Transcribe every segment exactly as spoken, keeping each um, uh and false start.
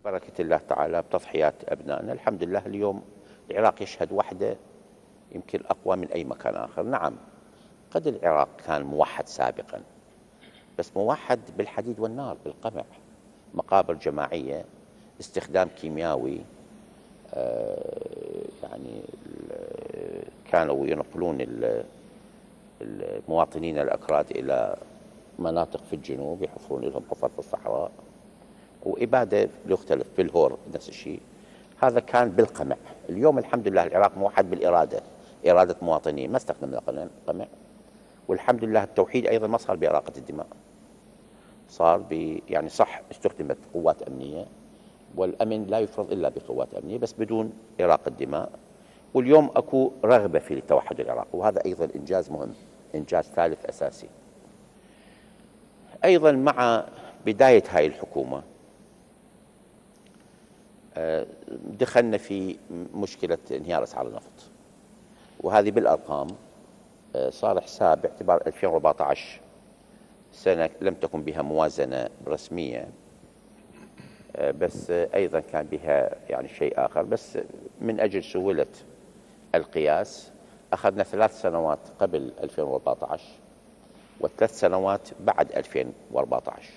بركة الله تعالى بتضحيات أبنائنا الحمد لله اليوم العراق يشهد وحدة يمكن أقوى من أي مكان آخر. نعم قد العراق كان موحد سابقا، بس موحد بالحديد والنار بالقمع، مقابر جماعية، استخدام كيمياوي، آه يعني كانوا ينقلون المواطنين الأكراد إلى مناطق في الجنوب يحفرون لهم حفر في الصحراء، وإبادة يختلف بالهور نفس الشيء. هذا كان بالقمع. اليوم الحمد لله العراق موحد بالإرادة، إرادة مواطنين، ما استخدمنا قمع. والحمد لله التوحيد أيضا ما صار بإراقة الدماء، صار ب يعني صح استخدمت قوات أمنية، والأمن لا يفرض إلا بقوات أمنية بس بدون إراقة دماء. واليوم أكو رغبة في توحد العراق، وهذا أيضا إنجاز مهم، إنجاز ثالث أساسي. أيضا مع بداية هاي الحكومة دخلنا في مشكلة انهيار أسعار النفط، وهذه بالأرقام صار حساب باعتبار ألفين وأربعة عشر سنة لم تكن بها موازنة رسمية، بس أيضا كان بها يعني شيء آخر، بس من أجل سهولة القياس أخذنا ثلاث سنوات قبل ألفين وأربعة عشر وثلاث سنوات بعد ألفين وأربعة عشر،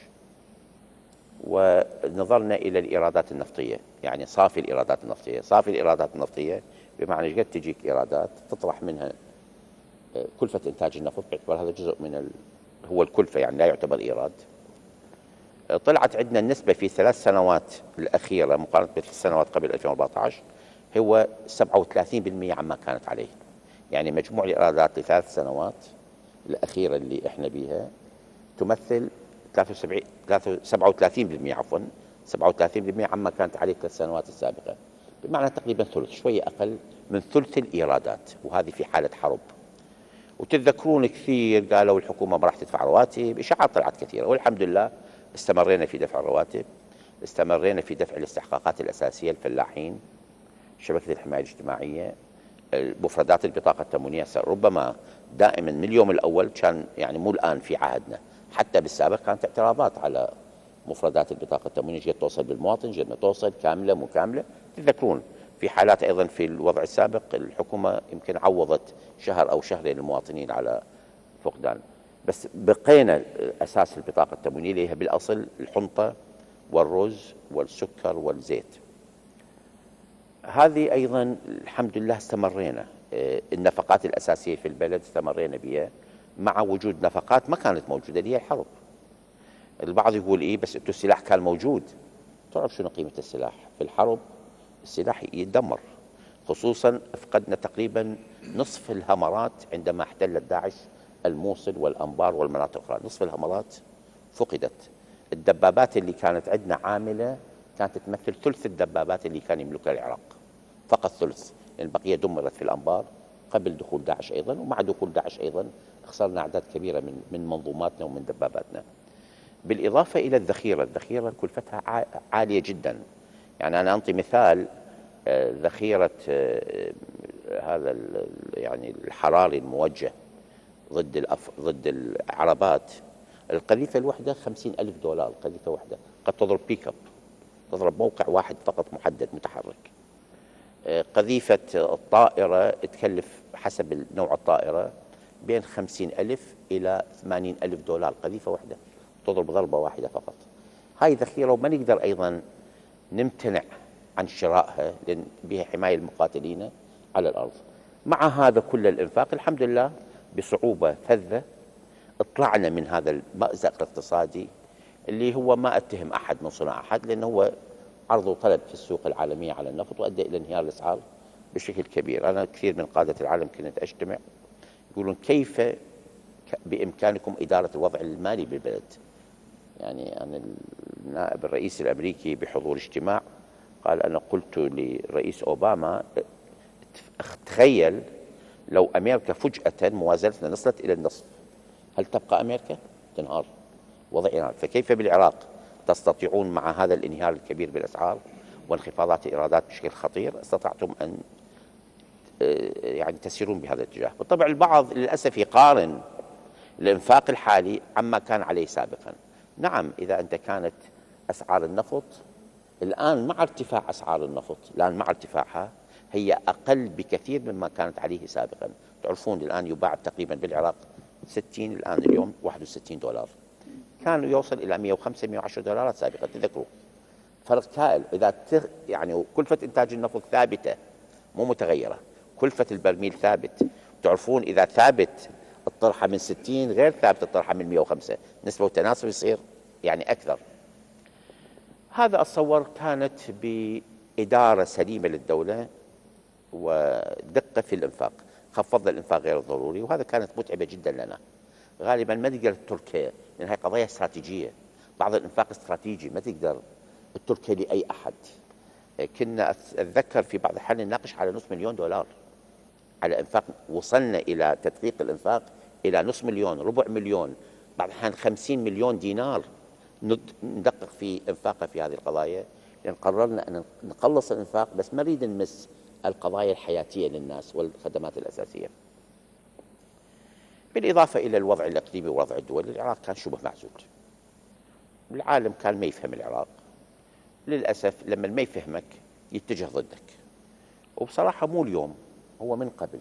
ونظرنا إلى الإيرادات النفطية، يعني صافي الإيرادات النفطية. صافي الإيرادات النفطية بمعنى قد تجيك إيرادات تطرح منها كلفة إنتاج النفط، باعتبار هذا جزء من ال... هو الكلفة يعني لا يعتبر إيراد. طلعت عندنا النسبة في ثلاث سنوات الأخيرة مقارنة بثلاث سنوات قبل ألفين وأربعة عشر هو سبعة وثلاثين بالمئة عما كانت عليه. يعني مجموع الإيرادات لثلاث سنوات الأخيرة اللي إحنا بيها تمثل سبعة وثلاثين بالمئة عفوا سبعة وثلاثين بالمئة عما كانت عليه الثلاث سنوات السابقة، بمعنى تقريبا ثلث، شوية أقل من ثلث الإيرادات، وهذه في حالة حرب. وتتذكرون كثير قالوا الحكومة ما راح تدفع رواتب، إشاعات طلعت كثيرة، والحمد لله استمرينا في دفع الرواتب، استمرينا في دفع الاستحقاقات الأساسية الفلاحين، شبكة الحماية الاجتماعية، مفردات البطاقة التموينية. ربما دائما من اليوم الأول كان يعني مو الآن في عهدنا، حتى بالسابق كانت اعتراضات على مفردات البطاقة التموينية، جت توصل بالمواطن، جت ما توصل كاملة مو كاملة. تذكرون في حالات أيضا في الوضع السابق الحكومة يمكن عوضت شهر أو شهرين للمواطنين على فقدان، بس بقينا أساس البطاقة التموينية اللي هي بالأصل الحنطة والرز والسكر والزيت. هذه أيضا الحمد لله استمرينا. النفقات الأساسية في البلد استمرينا بها مع وجود نفقات ما كانت موجودة اللي هي الحرب. البعض يقول إيه بس السلاح كان موجود. تعرف شنو قيمة السلاح في الحرب؟ السلاح يتدمر، خصوصا فقدنا تقريبا نصف الهمرات عندما احتلت داعش الموصل والأنبار والمناطق الأخرى، نصف الهمرات فقدت. الدبابات اللي كانت عندنا عاملة كانت تمثل ثلث الدبابات اللي كان يملكها العراق، فقط ثلث، لأن البقية دمرت في الأنبار قبل دخول داعش أيضا، ومع دخول داعش أيضا خسرنا أعداد كبيرة من من منظوماتنا ومن دباباتنا. بالإضافة إلى الذخيرة، الذخيرة كلفتها عالية جدا. يعني أنا أنطي مثال، ذخيرة هذا يعني الحراري الموجه ضد الأف... ضد العربات، القذيفة الوحدة خمسين ألف دولار، القذيفة واحدة قد تضرب بيك اب، تضرب موقع واحد فقط محدد متحرك. قذيفة الطائرة تكلف حسب نوع الطائرة بين خمسين ألف إلى ثمانين ألف دولار، قذيفة واحدة تضرب ضربة واحدة فقط. هاي ذخيرة وما نقدر أيضا نمتنع عن شرائها لأن بها حماية المقاتلين على الأرض. مع هذا كل الإنفاق الحمد لله بصعوبة فذة اطلعنا من هذا المأزق الاقتصادي اللي هو ما أتهم أحد من صنع أحد، لأنه هو عرض وطلب في السوق العالمية على النفط وأدى إلى انهيار الأسعار بشكل كبير. أنا كثير من قادة العالم كنت أجتمع يقولون كيف بإمكانكم إدارة الوضع المالي بالبلد. يعني أنا النائب الرئيس الأمريكي بحضور اجتماع قال أنا قلت لرئيس أوباما تخيل لو أمريكا فجأة موازنتنا نصلت إلى النصف، هل تبقى أمريكا؟ تنهار، وضع ينهار. فكيف بالعراق تستطيعون مع هذا الانهيار الكبير بالأسعار وانخفاضات الإيرادات بشكل خطير استطعتم أن يعني تسيرون بهذا الاتجاه؟ بالطبع البعض للأسف يقارن الإنفاق الحالي عما كان عليه سابقا. نعم إذا أنت كانت أسعار النفط الآن مع ارتفاع أسعار النفط، الآن مع ارتفاعها هي أقل بكثير مما كانت عليه سابقا. تعرفون الآن يباع تقريبا بالعراق ستين، الآن اليوم واحد وستين دولار، كان يوصل إلى مئة وخمسة مئة وعشرة دولارات سابقا، تذكروا فرق هائل. إذا تغ... يعني كلفة إنتاج النفط ثابتة مو متغيرة، كلفة البرميل ثابت. تعرفون إذا ثابت الطرحة من ستين غير ثابت الطرحة من مئة وخمسة، نسبة وتناسب يصير يعني أكثر. هذا أتصور كانت بإدارة سليمة للدولة ودقة في الإنفاق، خفضنا الإنفاق غير الضروري، وهذا كانت متعبة جدا لنا. غالبا ما تقدر تركها لأن هي قضايا استراتيجية، بعض الإنفاق استراتيجي ما تقدر التركي لأي أحد. كنا أتذكر في بعض الأحيان نناقش على نصف مليون دولار على إنفاق، وصلنا إلى تدقيق الإنفاق إلى نصف مليون، ربع مليون، بعض الأحيان خمسين مليون دينار ندقق في إنفاقه في هذه القضايا، لأن قررنا أن نقلص الإنفاق بس ما نريد نمس القضايا الحياتية للناس والخدمات الأساسية. بالإضافة إلى الوضع الإقليمي والوضع الدولي، العراق كان شبه معزول، العالم كان ما يفهم العراق. للأسف لما ما يفهمك يتجه ضدك، وبصراحة مو اليوم، هو من قبل.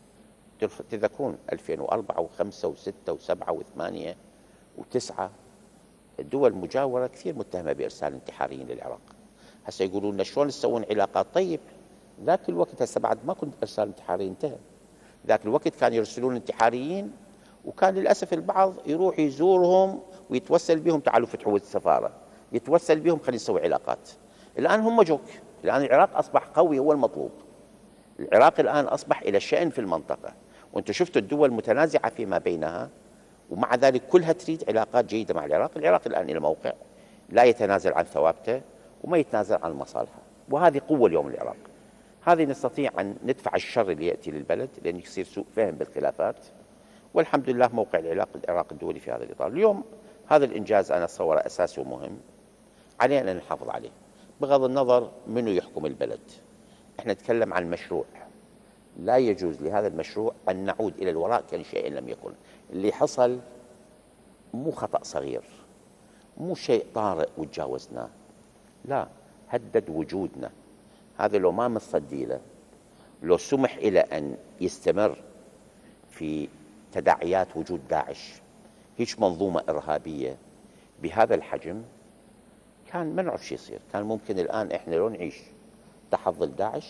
تذكرون ألفين وأربعة وخمسة وستة وسبعة وثمانية وتسعة الدول المجاورة كثير متهمة بإرسال انتحاريين للعراق. هسه يقولون لنا شلون تسوون علاقات؟ طيب ذاك الوقت هسه بعد ما كنت إرسال انتحاري انتهى، ذاك الوقت كان يرسلون انتحاريين، وكان للأسف البعض يروح يزورهم ويتوسل بهم، تعالوا فتحوا السفارة، يتوسل بهم خلينا نسوي علاقات. الآن هم جوك، الآن العراق أصبح قوي، هو المطلوب. العراق الآن أصبح إلى شأن في المنطقة، وأنتم شفتوا الدول متنازعة فيما بينها، ومع ذلك كلها تريد علاقات جيدة مع العراق. العراق الآن إلى موقع لا يتنازل عن ثوابته وما يتنازل عن مصالحه، وهذه قوة اليوم العراق. هذه نستطيع أن ندفع الشر اللي يأتي للبلد، لأن يصير سوء فهم بالخلافات، والحمد لله موقع العراق العراق الدولي في هذا الإطار. اليوم هذا الإنجاز أنا أتصوره أساسي ومهم، علينا أن نحافظ عليه بغض النظر منو يحكم البلد. احنا نتكلم عن مشروع، لا يجوز لهذا المشروع أن نعود إلى الوراء كأن شيء لم يكن. اللي حصل مو خطأ صغير، مو شيء طارئ وتجاوزناه، لا، هدد وجودنا. هذا لو ما متصدي له، لو سمح إلى أن يستمر في تداعيات وجود داعش، هيش منظومة إرهابية بهذا الحجم، كان ما نعرف شو يصير. كان ممكن الآن إحنا لو نعيش تحت ظل داعش،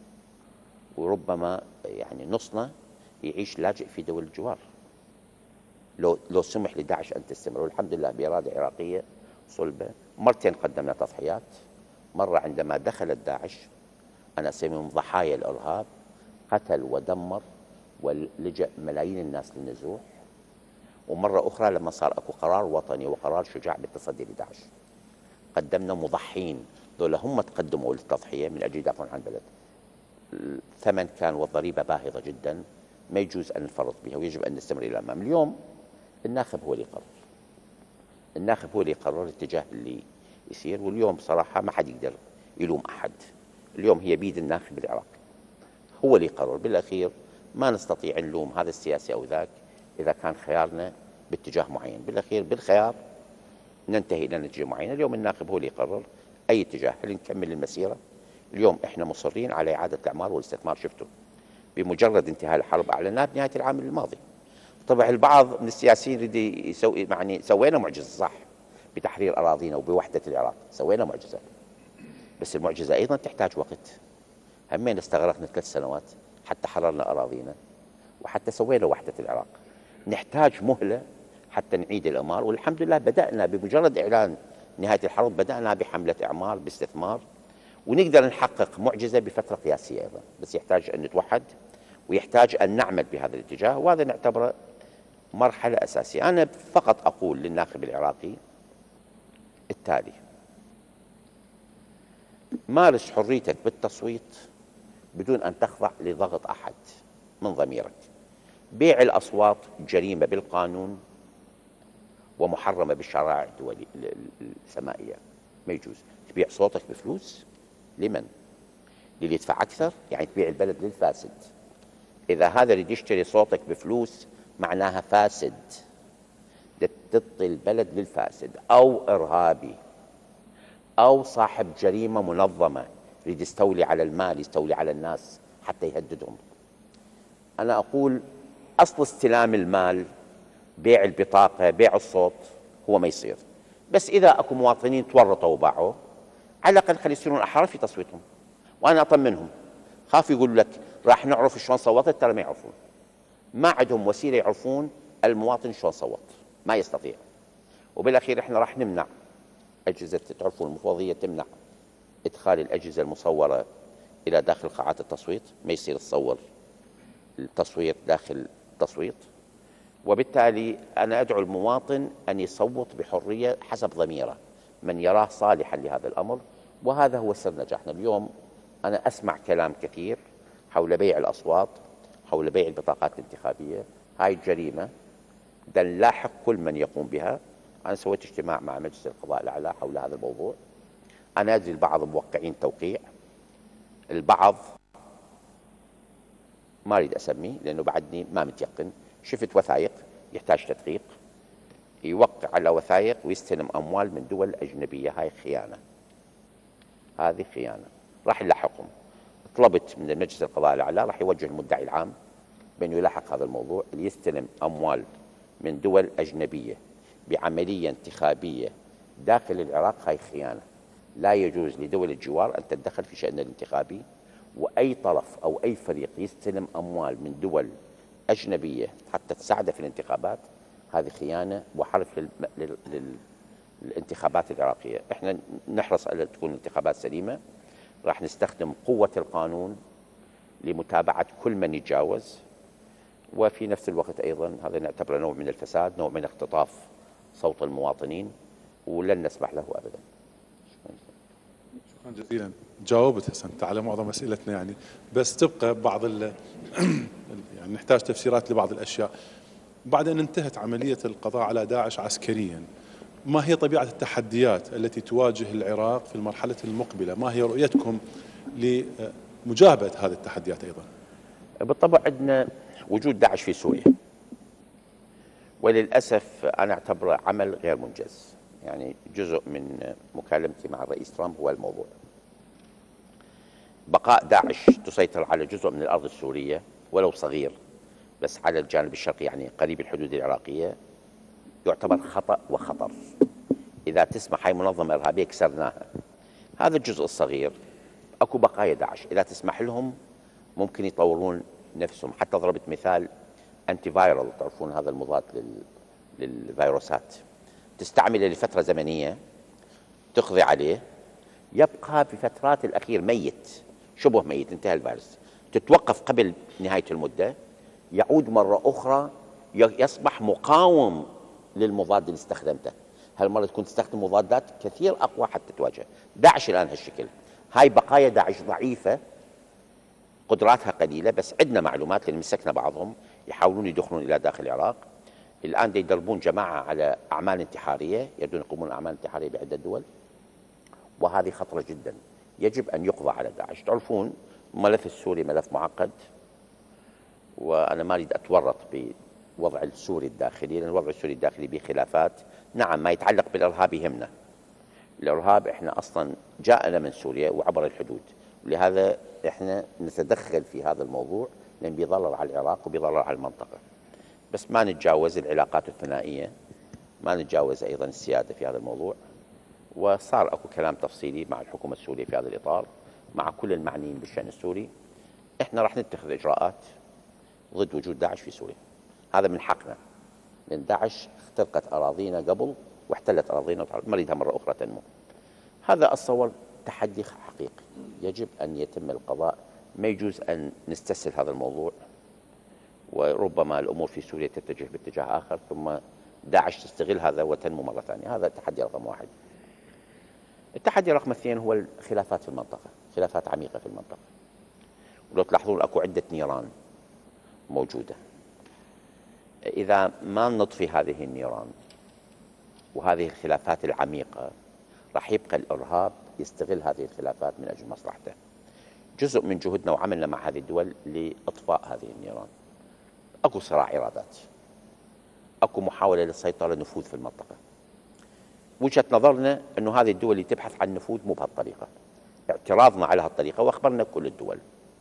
وربما يعني نصنا يعيش لاجئ في دول الجوار لو لو سمح لداعش أن تستمر. والحمد لله بإرادة عراقية صلبة، مرتين قدمنا تضحيات. مرة عندما دخلت داعش، أنا أسميهم ضحايا الإرهاب، قتل ودمر ولجأ ملايين الناس للنزوح. ومرة أخرى لما صار أكو قرار وطني وقرار شجاع بالتصدي لداعش، قدمنا مضحين، دول هم تقدموا للتضحية من أجل يدافعون عن البلد. الثمن كان والضريبة باهظة جدا، ما يجوز أن نفرط بها، ويجب أن نستمر إلى الأمام. اليوم الناخب هو اللي يقرر، الناخب هو اللي يقرر الاتجاه اللي يصير، واليوم بصراحة ما حد يقدر يلوم أحد. اليوم هي بيد الناخب العراقي، هو اللي يقرر بالأخير. ما نستطيع نلوم هذا السياسي أو ذاك إذا كان خيارنا باتجاه معين. بالأخير بالخيار ننتهي إلى نتيجة معينة. اليوم الناخب هو اللي يقرر أي اتجاه، هل نكمل المسيرة. اليوم إحنا مصرين على إعادة الإعمار والاستثمار. شفتوا بمجرد انتهاء الحرب أعلناها بنهاية العام الماضي. طبعا البعض من السياسيين يريد يسوي، يعني سوينا معجزة صح بتحرير أراضينا وبوحدة العراق، سوينا معجزة، بس المعجزة أيضا تحتاج وقت. همين استغرقنا ثلاث سنوات حتى حررنا أراضينا وحتى سوينا وحدة العراق. نحتاج مهلة حتى نعيد الإعمار، والحمد لله بدأنا بمجرد إعلان نهاية الحرب، بدأنا بحملة إعمار باستثمار، ونقدر نحقق معجزة بفترة قياسية أيضا، بس يحتاج أن نتوحد ويحتاج أن نعمل بهذا الاتجاه، وهذا نعتبره مرحلة أساسية. أنا فقط أقول للناخب العراقي التالي: مارس حريتك بالتصويت بدون أن تخضع لضغط أحد من ضميرك. بيع الأصوات جريمة بالقانون ومحرمة بالشرائع الدولية السمائية، ما يجوز. تبيع صوتك بفلوس لمن؟ للي يدفع أكثر؟ يعني تبيع البلد للفاسد. إذا هذا اللي يشتري صوتك بفلوس معناها فاسد، تعطي البلد للفاسد أو إرهابي أو صاحب جريمة منظمة يريد يستولي على المال، يستولي على الناس حتى يهددهم. أنا أقول أصل استلام المال، بيع البطاقة، بيع الصوت، هو ما يصير. بس إذا أكو مواطنين تورطوا وباعوا، على الأقل خلي يصيرون أحرار في تصويتهم. وأنا أطمنهم، خاف يقول لك راح نعرف شلون صوتت، ترى ما يعرفون. ما عندهم وسيلة يعرفون المواطن شلون صوت، ما يستطيع. وبالأخير إحنا راح نمنع أجهزة، تعرفون المفوضية تمنع إدخال الأجهزة المصورة إلى داخل قاعات التصويت، ما يصير تصور التصويت داخل التصويت. وبالتالي أنا أدعو المواطن أن يصوت بحرية حسب ضميره، من يراه صالحا لهذا الأمر. وهذا هو سر نجاحنا اليوم. أنا أسمع كلام كثير حول بيع الأصوات، حول بيع البطاقات الانتخابية. هاي جريمة بدنا نلاحق كل من يقوم بها. أنا سويت اجتماع مع مجلس القضاء الأعلى حول هذا الموضوع. أنا أدري البعض موقعين توقيع، البعض ما أريد أسميه لأنه بعدني ما متيقن. شفت وثائق يحتاج تدقيق، يوقع على وثائق ويستلم أموال من دول أجنبية. هاي خيانة، هذه خيانة، راح نلاحقهم. طلبت من المجلس القضاء الأعلى راح يوجه المدعي العام بأنه يلاحق هذا الموضوع. اللي يستلم أموال من دول أجنبية بعملية انتخابية داخل العراق هاي خيانة. لا يجوز لدول الجوار أن تتدخل في شأننا الانتخابي. وأي طرف أو أي فريق يستلم أموال من دول أجنبية حتى تساعده في الانتخابات، هذه خيانة وحرف لل... لل... لل... للانتخابات العراقية. احنا نحرص على تكون الانتخابات سليمة. راح نستخدم قوة القانون لمتابعة كل من يتجاوز، وفي نفس الوقت أيضا هذا نعتبره نوع من الفساد، نوع من اختطاف صوت المواطنين، ولن نسمح له أبدا. شكرا جزيلا. جاوبت حسنت على معظم أسئلتنا يعني، بس تبقى بعض ال يعني نحتاج تفسيرات لبعض الأشياء. بعد أن انتهت عملية القضاء على داعش عسكريا، ما هي طبيعة التحديات التي تواجه العراق في المرحلة المقبلة؟ ما هي رؤيتكم لمجابهة هذه التحديات أيضا؟ بالطبع عندنا وجود داعش في سوريا، وللأسف أنا أعتبره عمل غير منجز. يعني جزء من مكالمتي مع الرئيس ترامب هو الموضوع. بقاء داعش تسيطر على جزء من الأرض السورية ولو صغير، بس على الجانب الشرقي يعني قريب الحدود العراقية، يعتبر خطأ وخطر. إذا تسمح هاي منظمة إرهابية كسرناها، هذا الجزء الصغير أكو بقايا داعش، إذا تسمح لهم ممكن يطورون نفسهم. حتى ضربت مثال أنتي فايرال، تعرفون هذا المضاد لل... للفيروسات، تستعمله لفترة زمنية تقضي عليه، يبقى في فترات الأخير ميت، شبه ميت، انتهى الفيروس، تتوقف قبل نهاية المدة، يعود مرة أخرى يصبح مقاوم للمضاد اللي استخدمته. هالمرة تكون تستخدم مضادات كثير أقوى حتى تواجه. داعش الآن هالشكل. هاي بقايا داعش ضعيفة، قدراتها قليلة، بس عندنا معلومات لأن مسكنا بعضهم يحاولون يدخلون إلى داخل العراق. الآن دي يدربون جماعة على أعمال انتحارية، يبدون يقومون أعمال انتحارية بعدة دول، وهذه خطرة جدا. يجب أن يقضى على داعش. تعرفون الملف السوري ملف معقد، وأنا ما أريد أتورط بوضع السوري الداخلي، لأن الوضع السوري الداخلي به خلافات. نعم، ما يتعلق بالإرهاب يهمنا. الإرهاب إحنا أصلا جاءنا من سوريا وعبر الحدود، ولهذا إحنا نتدخل في هذا الموضوع لأن بيضرر على العراق وبيضرر على المنطقة. بس ما نتجاوز العلاقات الثنائية، ما نتجاوز أيضا السيادة في هذا الموضوع. وصار أكو كلام تفصيلي مع الحكومة السورية في هذا الإطار، مع كل المعنيين بالشأن السوري. إحنا راح نتخذ إجراءات ضد وجود داعش في سوريا. هذا من حقنا، لأن داعش اخترقت أراضينا قبل واحتلت أراضينا ونريدها مرة أخرى تنمو. هذا أتصور تحدي حقيقي يجب أن يتم القضاء. ما يجوز أن نستسهل هذا الموضوع، وربما الأمور في سوريا تتجه باتجاه آخر ثم داعش تستغل هذا وتنمو مرة ثانية. هذا التحدي رقم واحد. التحدي رقم اثنين هو الخلافات في المنطقة، خلافات عميقة في المنطقة. ولو تلاحظون أكو عدة نيران موجودة. إذا ما نطفي هذه النيران وهذه الخلافات العميقة، راح يبقى الإرهاب يستغل هذه الخلافات من أجل مصلحته. جزء من جهودنا وعملنا مع هذه الدول لإطفاء هذه النيران. أكو صراع إرادات، أكو محاولة للسيطرة نفوذ في المنطقة. وجهة نظرنا أنه هذه الدول اللي تبحث عن نفوذ مو بهالطريقة، اعتراضنا على هالطريقة وأخبرنا كل الدول.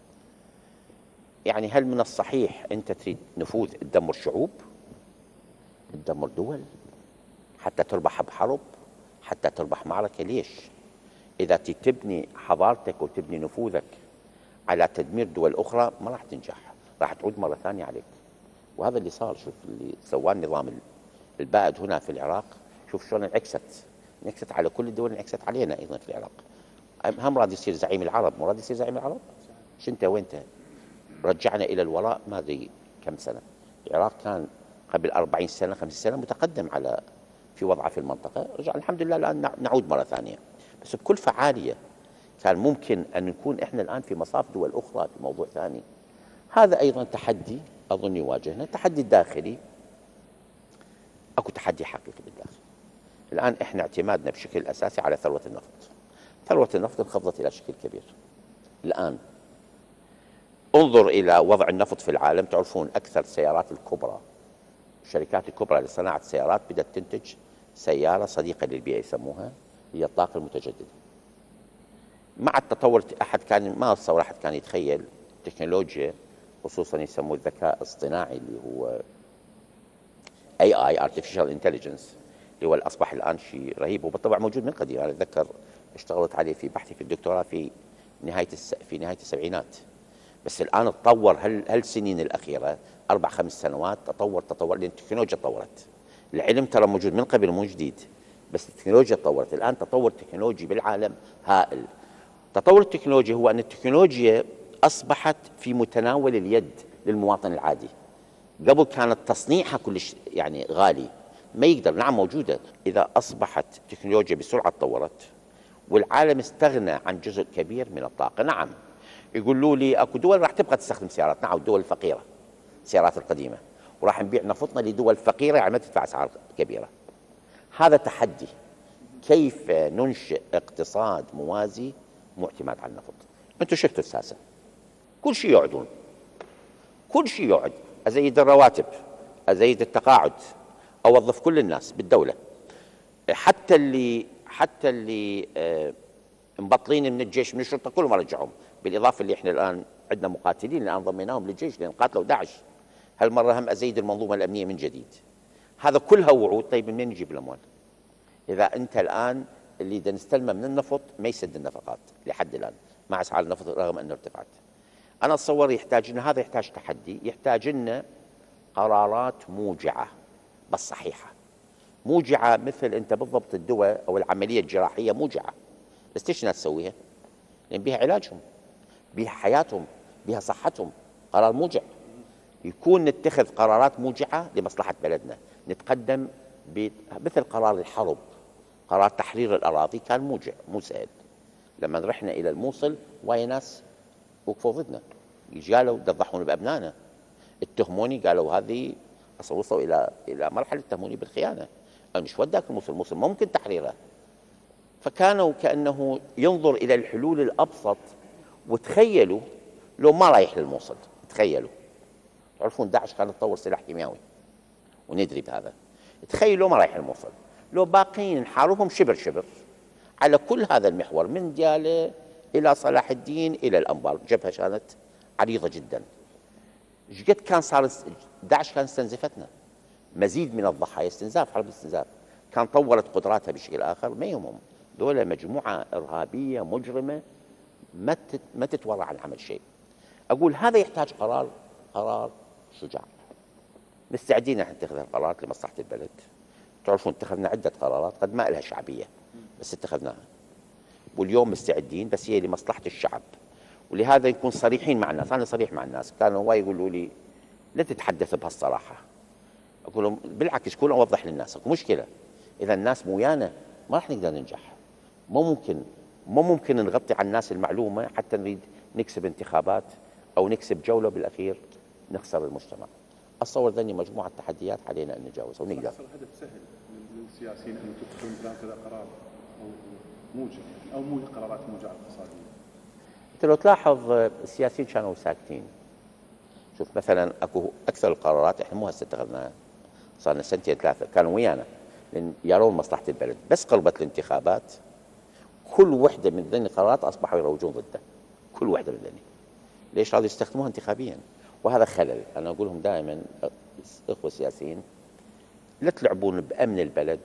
يعني هل من الصحيح أنت تريد نفوذ تدمر شعوب، تدمر دول حتى تربح بحرب، حتى تربح معركة؟ ليش؟ إذا تبني حضارتك وتبني نفوذك على تدمير دول أخرى ما راح تنجح، راح تعود مرة ثانية عليك. وهذا اللي صار. شوف اللي سواه النظام البائد هنا في العراق، شوف شلون انعكست، انعكست على كل الدول، انعكست علينا أيضا في العراق. هم راد يصير زعيم العرب، مو راد يصير زعيم العرب؟ شنت وينت؟ رجعنا إلى الوراء ما أدري كم سنة. العراق كان قبل أربعين سنة خمسين سنة متقدم على في وضعه في المنطقة، رجع الحمد لله الآن نعود مرة ثانية بس بكل فعالية. كان ممكن أن نكون إحنا الآن في مصاف دول أخرى في موضوع ثاني. هذا أيضا تحدي أظن يواجهنا، التحدي الداخلي. أكو تحدي حقيقي بالداخل. الآن إحنا اعتمادنا بشكل أساسي على ثروة النفط. ثروة النفط انخفضت إلى شكل كبير. الآن انظر إلى وضع النفط في العالم، تعرفون أكثر السيارات الكبرى، الشركات الكبرى لصناعة السيارات بدأت تنتج سيارة صديقة للبيئة يسموها، هي الطاقة المتجددة. مع التطور أحد كان ما أتصور أحد كان يتخيل تكنولوجيا، خصوصا يسموه الذكاء الاصطناعي اللي هو إيه آي Artificial Intelligence، اللي هو أصبح الآن شيء رهيب. وبالطبع موجود من قديم. أنا أتذكر اشتغلت عليه في بحثي في الدكتوراه في نهاية الس... في نهاية السبعينات. بس الآن تطور هل هالسنين الأخيرة أربع خمس سنوات تطور تطور لأن التكنولوجيا تطورت. العلم ترى موجود من قبل مو جديد، بس التكنولوجيا تطورت. الآن تطور تكنولوجي بالعالم هائل. تطور التكنولوجيا هو أن التكنولوجيا أصبحت في متناول اليد للمواطن العادي. قبل كانت تصنيعها كلش يعني غالي، ما يقدر. نعم موجودة. إذا أصبحت التكنولوجيا بسرعة تطورت والعالم استغنى عن جزء كبير من الطاقة، نعم يقولوا لي اكو دول راح تبقى تستخدم سيارات، نعم الدول الفقيرة السيارات القديمة، وراح نبيع نفطنا لدول فقيرة يعني ما تدفع أسعار كبيرة. هذا تحدي، كيف ننشئ اقتصاد موازي معتمد على النفط. انتم شفتوا الساسة كل شيء يعدون، كل شيء يعد. أزيد الرواتب، أزيد التقاعد، أوظف كل الناس بالدولة، حتى اللي حتى اللي آه مبطلين من الجيش من الشرطة كلهم أرجعهم، بالإضافة اللي إحنا الآن عندنا مقاتلين الآن ضميناهم للجيش لأن قاتلوا داعش. هالمرة هم أزيد المنظومة الأمنية من جديد. هذا كلها وعود. طيب منين نجيب الأموال؟ إذا أنت الآن اللي دا نستلمه من النفط ما يسد النفقات لحد الآن مع أسعار النفط رغم أنه ارتفعت. أنا أتصور يحتاج لنا، هذا يحتاج تحدي، يحتاج لنا قرارات موجعة بس صحيحة. موجعة مثل أنت بالضبط الدواء أو العملية الجراحية موجعة، بس ليش الناس تسويها؟ لأن بها علاجهم، بها حياتهم، بها صحتهم. قرار موجع. يكون نتخذ قرارات موجعة لمصلحة بلدنا، نتقدم مثل قرار الحرب، قرار تحرير الأراضي كان موجع مو سهل. لما رحنا إلى الموصل وايد ناس وقفوا ضدنا، قالوا تضحون بأبنائنا، اتهموني، قالوا هذه أصلا وصلوا إلى إلى مرحلة اتهموني بالخيانة. أنا مش وداك الموصل، الموصل ممكن تحريرها. فكانوا كأنه ينظر إلى الحلول الأبسط. وتخيلوا لو ما رايح للموصل، تخيلوا تعرفون داعش كانت تطور سلاح كيميائي وندري بهذا. تخيلوا لو ما رايح للموصل، لو باقين نحاربهم شبر شبر على كل هذا المحور من ديالى إلى صلاح الدين إلى الأنبار. جبهة كانت عريضة جدا. قد كان صار داعش كان استنزفتنا، مزيد من الضحايا، استنزاف، حرب استنزاف. كان طورت قدراتها بشكل آخر، ما يهمهم. دولة مجموعة إرهابية مجرمة ما ما تتورع عن عمل شيء. أقول هذا يحتاج قرار، قرار شجاع. مستعدين نحن نتخذ القرارات لمصلحة البلد. تعرفون اتخذنا عدة قرارات قد ما لها شعبية بس اتخذناها، واليوم مستعدين بس هي لمصلحة الشعب. ولهذا نكون صريحين مع الناس. أنا صريح مع الناس، كانوا هواي يقولوا لي لا تتحدث بهالصراحة. أقول لهم بالعكس، كون أوضح للناس اكو مشكلة. إذا الناس مو ويانا ما راح نقدر ننجح. مو ممكن مو ممكن نغطي على الناس المعلومة حتى نريد نكسب انتخابات أو نكسب جولة بالأخير نخسر المجتمع. أتصور ذني مجموعة تحديات علينا أن نتجاوزها ونقدر. هدف سهل للسياسيين أن يتخذون كذا قرار أو موجع أو مو قرارات موجعة اقتصادية. أنت لو تلاحظ السياسيين كانوا ساكتين. شوف مثلا أكو أكثر القرارات إحنا مو هسه اتخذناها، صار لنا سنتين ثلاثة، كانوا ويانا لأن يرون مصلحة البلد. بس قربت الانتخابات كل وحدة من ذني القرارات أصبحوا يروجون ضده، كل وحدة من ذني. ليش؟ راضوا يستخدموها انتخابيا، وهذا خلل. أنا أقول لهم دائما الإخوة السياسيين لا تلعبون بأمن البلد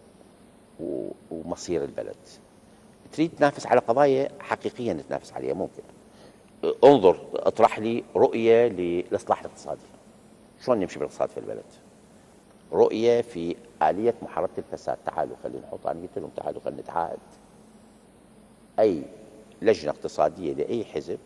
ومصير البلد. تريد تنافس على قضايا حقيقية نتنافس عليها ممكن. انظر اطرح لي رؤية للإصلاح الاقتصادي، شلون نمشي بالاقتصاد في البلد؟ رؤية في آلية محاربة الفساد. تعالوا خلينا نحط، أنا قلت لهم تعالوا خلينا نتعاهد أي لجنة اقتصادية لأي حزب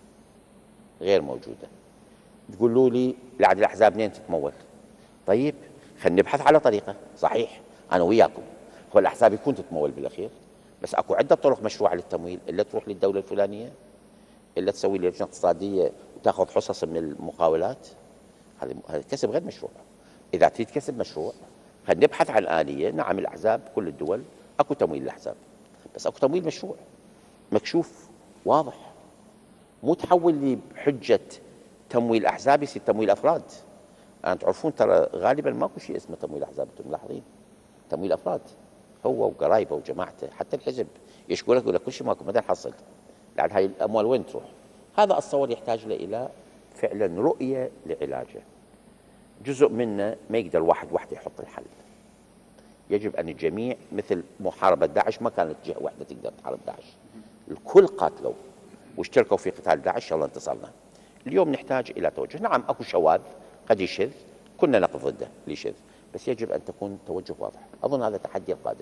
غير موجودة. تقولوا لي لعد الأحزاب منين تتمول؟ طيب خلينا نبحث على طريقة. صحيح أنا وياكم، هو الأحزاب يكون تتمول بالأخير، بس أكو عدة طرق مشروعة للتمويل، إلا تروح للدولة الفلانية، إلا تسوي لجنة اقتصادية وتاخذ حصص من المقاولات. هذا هذا كسب غير مشروع. إذا تريد كسب مشروع خلينا نبحث عن آلية. نعم الأحزاب كل الدول أكو تمويل للأحزاب، بس أكو تمويل مشروع مكشوف واضح، مو تحول لي بحجة تمويل أحزاب يصير تمويل أفراد. أنا تعرفون ترى غالبا ماكو شيء اسمه تمويل أحزاب، أنتم ملاحظين؟ تمويل أفراد، هو وقرايبه وجماعته. حتى الحزب يشكو لك يقول لك كل شيء ماكو، متى نحصل؟ لعد هاي الأموال وين تروح؟ هذا أتصور يحتاج إلى فعلا رؤية لعلاجه. جزء منه ما يقدر واحد وحده يحط الحل. يجب أن الجميع، مثل محاربة داعش ما كانت جهة واحدة تقدر تحارب داعش، الكل قاتلوا واشتركوا في قتال داعش، إن شاء الله انتصرنا. اليوم نحتاج إلى توجه. نعم أكو شواذ قد يشذ، كنا نقف ضده ليشذ، بس يجب أن تكون توجه واضح. أظن هذا التحدي القادم.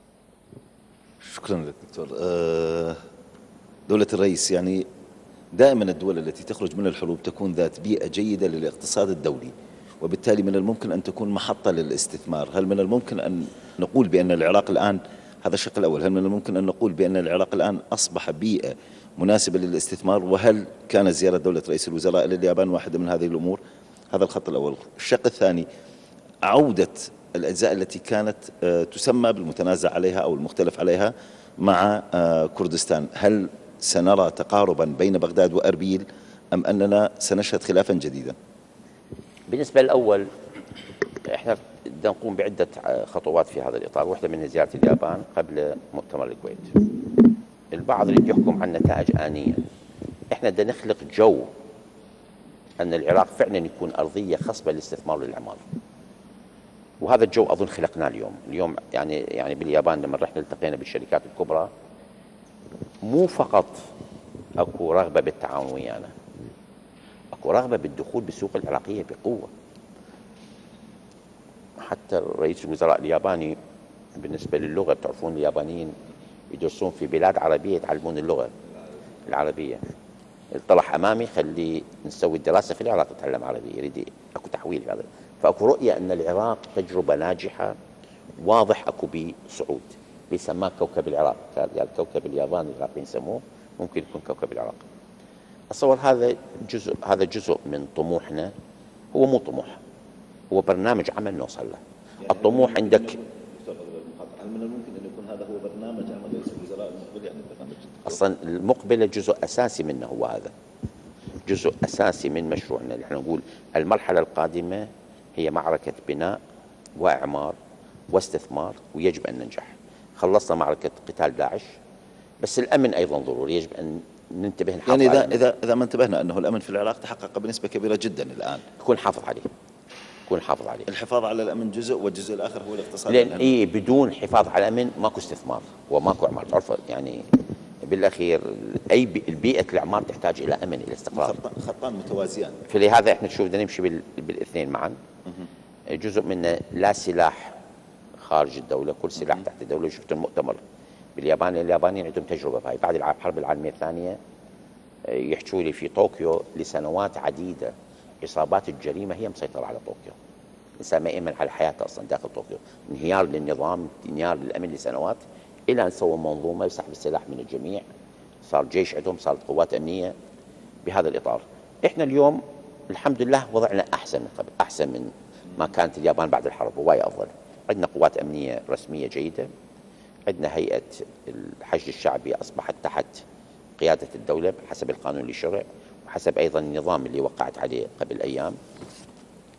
شكرا لك دكتور. دولة الرئيس، يعني دائما الدول التي تخرج من الحروب تكون ذات بيئة جيدة للاقتصاد الدولي، وبالتالي من الممكن أن تكون محطة للاستثمار. هل من الممكن أن نقول بأن العراق الآن، هذا الشق الأول، هل من الممكن أن نقول بأن العراق الآن أصبح بيئة مناسبة للاستثمار؟ وهل كانت زيارة دولة رئيس الوزراء إلى اليابان واحدة من هذه الأمور؟ هذا الخط الأول. الشق الثاني، عودة الأجزاء التي كانت تسمى بالمتنازع عليها أو المختلف عليها مع كردستان. هل سنرى تقاربا بين بغداد وأربيل أم أننا سنشهد خلافا جديدا؟ بالنسبة للأول، احنا بدنا نقوم بعدة خطوات في هذا الإطار، واحدة منها زيارة اليابان قبل مؤتمر الكويت. البعض يريد يحكم عن نتائج آنية. احنا بدنا نخلق جو أن العراق فعلا يكون أرضية خصبة للاستثمار والإعمار، وهذا الجو أظن خلقناه اليوم. اليوم يعني يعني باليابان لما رحنا التقينا بالشركات الكبرى، مو فقط اكو رغبة بالتعاون ويانا، اكو رغبة بالدخول بالسوق العراقية بقوة. حتى رئيس الوزراء الياباني بالنسبة للغة، بتعرفون اليابانيين يدرسون في بلاد عربية يتعلمون اللغة العربية. طلع أمامي خلي نسوي الدراسة في العراق نتعلم عربي، يريد اكو تحويل هذا. فاكو رؤية أن العراق تجربة ناجحة، واضح اكو بصعود، بيسماه كوكب العراق. يعني كوكب اليابان العراقيين يسموه، ممكن يكون كوكب العراق. أتصور هذا جزء هذا جزء من طموحنا. هو مو طموح، هو برنامج عمل نوصل له. يعني الطموح عندك. هل من الممكن أن يكون هذا هو برنامج عمل رئيس الوزراء المقبل؟ يعني برنامج أصلا المقبلة جزء أساسي منه، هو هذا جزء أساسي من مشروعنا. اللي احنا نقول المرحلة القادمة هي معركة بناء وإعمار واستثمار، ويجب أن ننجح. خلصنا معركة قتال داعش، بس الأمن أيضا ضروري، يجب أن ننتبه نحافظ يعني إذا على إذا إذا ما انتبهنا أنه الأمن في العراق تحقق بنسبة كبيرة جدا الآن، يكون حافظ عليه، يكون حافظ عليه. الحفاظ على الأمن جزء، والجزء الآخر هو الاقتصاد. لأن إيه، بدون حفاظ على الأمن ماكو استثمار وماكو إعمار. تعرف يعني بالأخير أي البيئة الإعمار تحتاج إلى أمن، إلى استقرار. خطان متوازيان. فلهذا احنا نشوف بدنا نمشي بالاثنين معا. جزء منه لا سلاح خارج الدولة، كل سلاح تحت الدولة. شفت المؤتمر باليابان، اليابانيين عندهم تجربة هاي بعد الحرب العالمية الثانية. يحكوا لي في طوكيو لسنوات عديدة عصابات الجريمة هي مسيطرة على طوكيو، الإنسان ما يأمن على حياته أصلا داخل طوكيو. انهيار للنظام، انهيار للأمن لسنوات، إلى أن سووا منظومة يسحب السلاح من الجميع، صار جيش عندهم، صارت قوات أمنية. بهذا الإطار إحنا اليوم الحمد لله وضعنا أحسن من قبل، أحسن من ما كانت اليابان بعد الحرب، هواية أفضل. عندنا قوات أمنية رسمية جيدة، عندنا هيئة الحشد الشعبي أصبحت تحت قيادة الدولة حسب القانون اللي شرع، وحسب أيضا النظام اللي وقعت عليه قبل أيام.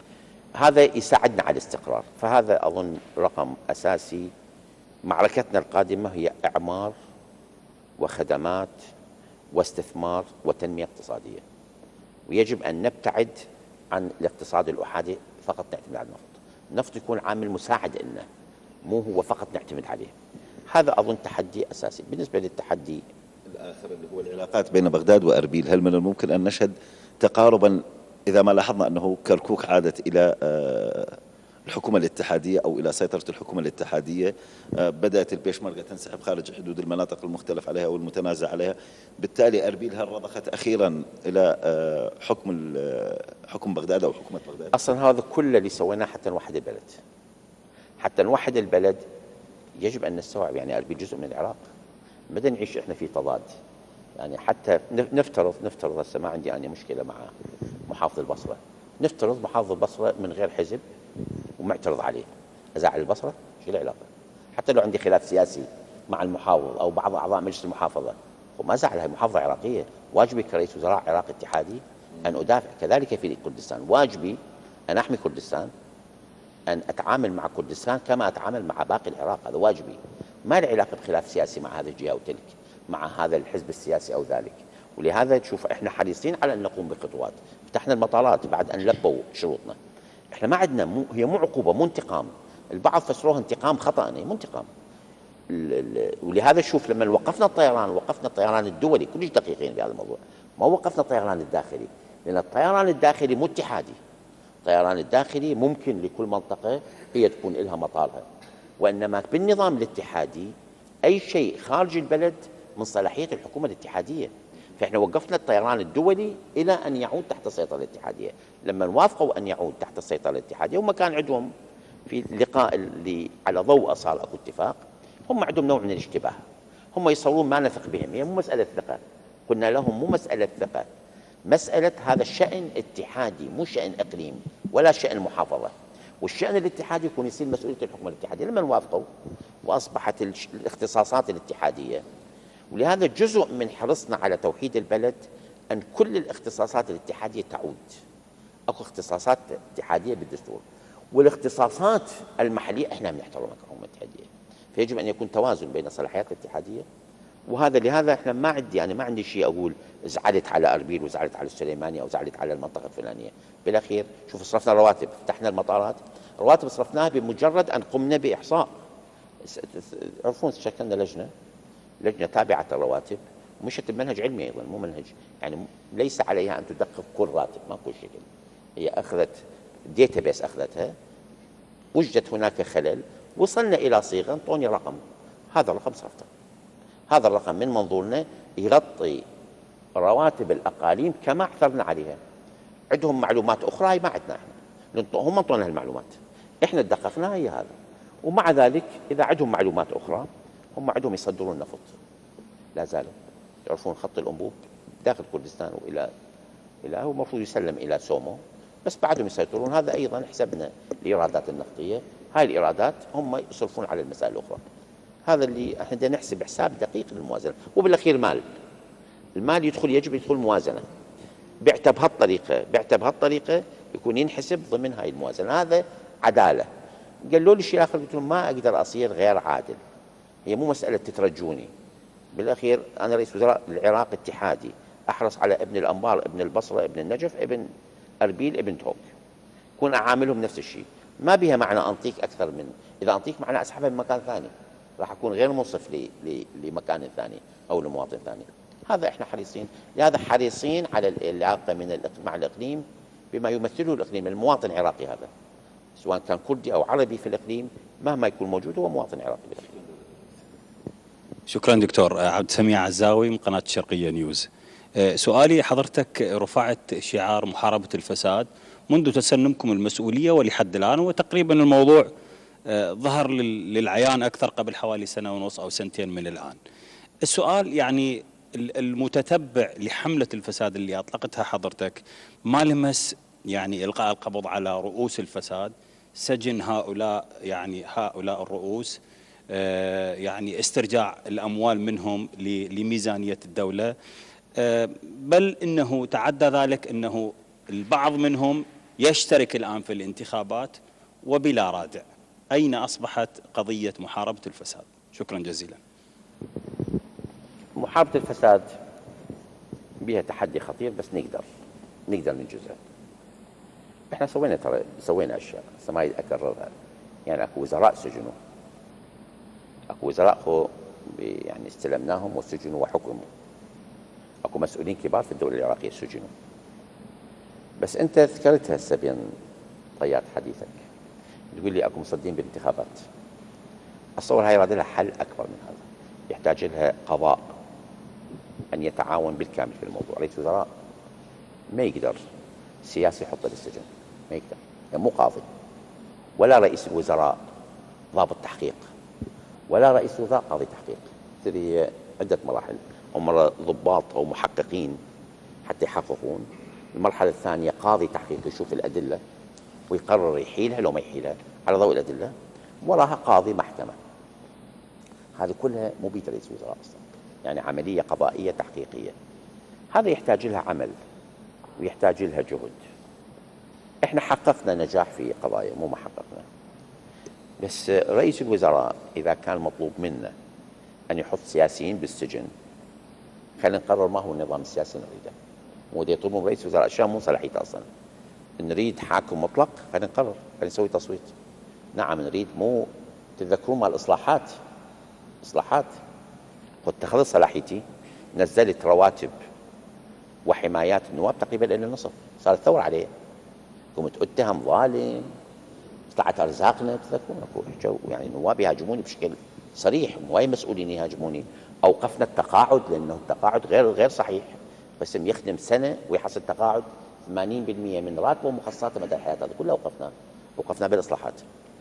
هذا يساعدنا على الاستقرار. فهذا أظن رقم أساسي. معركتنا القادمة هي إعمار وخدمات واستثمار وتنمية اقتصادية، ويجب أن نبتعد عن الاقتصاد الأحادي فقط نعتمد على النفط. النفط يكون عامل مساعد لنا، مو هو فقط نعتمد عليه. هذا أظن تحدي أساسي. بالنسبة للتحدي الآخر اللي هو العلاقات بين بغداد وأربيل، هل من الممكن أن نشهد تقاربا إذا ما لاحظنا أنه كركوك عادت إلى الحكومة الاتحادية أو إلى سيطرة الحكومة الاتحادية، بدأت البيشمركة تنسحب خارج حدود المناطق المختلف عليها والمتنازع عليها، بالتالي أربيل هل رضخت أخيرا إلى حكم حكم بغداد أو حكومة بغداد؟ أصلا هذا كله اللي سويناه حتى نوحد البلد. حتى نوحد البلد يجب أن نستوعب يعني أربيل جزء من العراق، بدنا نعيش إحنا في تضاد. يعني حتى نفترض نفترض هسه ما عندي أنا مشكلة مع محافظ البصرة، نفترض محافظ البصرة من غير حزب ومعترض عليه، أزعل البصرة؟ شو العلاقة؟ حتى لو عندي خلاف سياسي مع المحافظ أو بعض أعضاء مجلس المحافظة وما زعل، هي محافظة عراقية. واجبي كرئيس وزراء عراق اتحادي أن أدافع. كذلك في كردستان واجبي أن أحمي كردستان، أن أتعامل مع كردستان كما أتعامل مع باقي العراق. هذا واجبي، ما له علاقة بخلاف سياسي مع هذه الجهة أو تلك، مع هذا الحزب السياسي أو ذلك. ولهذا تشوف إحنا حريصين على أن نقوم بخطوات. فتحنا المطارات بعد أن لبوا شروطنا. إحنا ما عندنا مو هي مو عقوبة، مو انتقام. البعض فسروها انتقام خطأ، يعني مو انتقام. ولهذا شوف لما وقفنا الطيران، وقفنا الطيران الدولي، كلش دقيقين بهذا الموضوع، ما وقفنا الطيران الداخلي، لأن الطيران الداخلي مو اتحادي. الطيران الداخلي ممكن لكل منطقة هي تكون لها مطارها، وإنما بالنظام الاتحادي أي شيء خارج البلد من صلاحية الحكومة الاتحادية. فإحنا وقفنا الطيران الدولي إلى أن يعود تحت السيطرة الاتحادية. لما وافقوا أن يعود تحت السيطرة الاتحادية، هم كان عندهم في اللقاء اللي على ضوء صار أكو اتفاق، هم عندهم نوع من الاشتباه. هم يصورون ما نثق بهم، هي مو مسألة ثقة. قلنا لهم مو مسألة ثقة، مسألة هذا الشأن اتحادي، مو شأن إقليم ولا شأن محافظة. والشأن الاتحادي يكون يصير مسؤولية الحكومة الاتحادية. لما وافقوا وأصبحت الاختصاصات الاتحادية، ولهذا جزء من حرصنا على توحيد البلد أن كل الاختصاصات الاتحادية تعود. أكو اختصاصات اتحادية بالدستور، والاختصاصات المحلية احنا بنحترمها كحكومة اتحادية. فيجب أن يكون توازن بين صلاحيات الاتحادية وهذا. لهذا احنا ما عندي يعني ما عندي شيء أقول زعلت على أربيل وزعلت على السليمانية أو زعلت على المنطقة الفلانية. بالأخير شوف صرفنا رواتب، فتحنا المطارات، رواتب صرفناها بمجرد أن قمنا بإحصاء. عرفون شكلنا لجنة لجنة تابعة الرواتب ومشت بمنهج علمي أيضا، مو منهج يعني ليس عليها أن تدقق كل راتب، ما كل شكل. هي أخذت ديتا بيس، أخذتها، وجدت هناك خلل، وصلنا إلى صيغة انطوني رقم، هذا الرقم صرفته. هذا الرقم من منظورنا يغطي رواتب الأقاليم كما اعثرنا عليها. عندهم معلومات أخرى هي ما عندنا احنا، هم انطونا المعلومات، احنا دققناها هي هذا. ومع ذلك إذا عندهم معلومات أخرى، هم عندهم يصدرون نفط لا زالوا. يعرفون خط الأنبوب داخل كردستان وإلى إلى هو المفروض يسلم إلى سومو، بس بعدهم يسيطرون. هذا أيضا حسبنا الإيرادات النفطية، هاي الإيرادات هم يصرفون على المسائل الأخرى. هذا اللي احنا بدنا نحسب حساب دقيق للموازنة. وبالأخير مال المال يدخل، يجب يدخل موازنة. بعته بهالطريقة بعته بهالطريقة يكون ينحسب ضمن هاي الموازنة. هذا عدالة. قالوا لي شيء آخر، قلت لهم ما أقدر أصير غير عادل. هي مو مسألة تترجوني. بالأخير أنا رئيس وزراء العراق اتحادي، أحرص على ابن الأنبار، ابن البصرة، ابن النجف، ابن أربيل، ابن توك، كون أعاملهم نفس الشيء. ما بها معنى أنطيك أكثر من، إذا أنطيك معنى أسحبها من مكان ثاني، راح أكون غير منصف لمكان ثاني أو لمواطن ثاني. هذا إحنا حريصين، لهذا حريصين على العلاقة من مع الإقليم بما يمثله الإقليم. المواطن العراقي هذا سواء كان كردي أو عربي في الإقليم، مهما يكون موجود هو مواطن عراقي بالإقليم. شكرا دكتور عبد السميع عزاوي من قناة الشرقية نيوز. سؤالي حضرتك رفعت شعار محاربة الفساد منذ تسنمكم المسؤولية ولحد الآن، وتقريبا الموضوع ظهر للعيان أكثر قبل حوالي سنة ونص أو سنتين من الآن. السؤال يعني المتتبع لحملة الفساد اللي أطلقتها حضرتك ما لمس يعني إلقاء القبض على رؤوس الفساد، سجن هؤلاء يعني هؤلاء الرؤوس، يعني استرجاع الأموال منهم لميزانية الدولة، بل إنه تعدى ذلك أنه البعض منهم يشترك الآن في الانتخابات وبلا رادع. أين أصبحت قضية محاربة الفساد؟ شكرا جزيلا. محاربة الفساد بها تحدي خطير، بس نقدر نقدر ننجزها. احنا سوينا ترى سوينا اشياء بس ما اكررها. يعني اكو وزراء سجنوا، اكو وزراء خو يعني استلمناهم وسجنوا وحكموا، اكو مسؤولين كبار في الدولة العراقية سجنوا. بس انت ذكرتها هسه بين طيات حديثك، تقول لي اكو مصدين بالانتخابات. اتصور هاي يراد لها حل اكبر من هذا، يحتاج لها قضاء ان يتعاون بالكامل في الموضوع. رئيس وزراء ما يقدر سياسي يحطه بالسجن، ما يقدر، يعني مو قاضي، ولا رئيس الوزراء ضابط تحقيق، ولا رئيس الوزراء قاضي تحقيق. هذه عدة مراحل، أو مرة ضباط أو محققين حتى يحققون. المرحلة الثانية قاضي تحقيق يشوف الأدلة ويقرر يحيلها لو ما يحيلها على ضوء الأدلة. وراها قاضي محكمة. هذه كلها مو بيد رئيس الوزراء أصلا، يعني عملية قضائية تحقيقية. هذا يحتاج لها عمل ويحتاج لها جهد. احنا حققنا نجاح في قضايا، مو ما حققنا. بس رئيس الوزراء اذا كان مطلوب منا ان يحط سياسيين بالسجن، خلينا نقرر ما هو النظام السياسي نريده. مو دي يطلبون رئيس الوزراء اشياء مو صلاحيته اصلا. نريد حاكم مطلق، خلينا نقرر، خلينا نسوي تصويت. نعم نريد، مو تتذكرون مال الاصلاحات، اصلاحات قلت خلص صلاحيتي، نزلت رواتب وحمايات النواب تقريبا الى النصف، صارت ثوره عليه. قمت اتهم ظالم، طلعت ارزاقنا، تذكرون اكو حكوا يعني نواب يهاجموني بشكل صريح، وهاي مسؤولين يهاجموني. اوقفنا التقاعد لانه التقاعد غير غير صحيح، بس يخدم سنه ويحصل تقاعد ثمانين بالمئة من راتبه ومخصصاته مدى الحياه، هذا كله اوقفناه، وقفنا بالاصلاحات.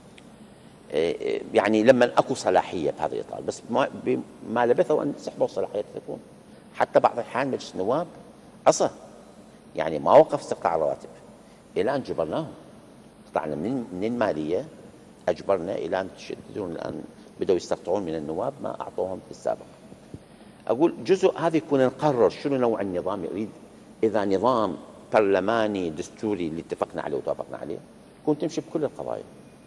يعني لما اكو صلاحيه بهذا الاطار، بس ما, ما لبثوا ان سحبوا الصلاحيه. تذكرون حتى بعض الاحيان مجلس النواب عصى، يعني ما وقف استقطاع الرواتب الى ان جبرناهم. طلعنا من من الماليه، اجبرنا الى ان تشددون. الان بداوا يستقطعون من النواب ما اعطوهم في السابق. اقول جزء هذا يكون نقرر شنو نوع النظام يريد. اذا نظام برلماني دستوري اللي اتفقنا عليه وتوافقنا عليه، يكون تمشي بكل القضايا.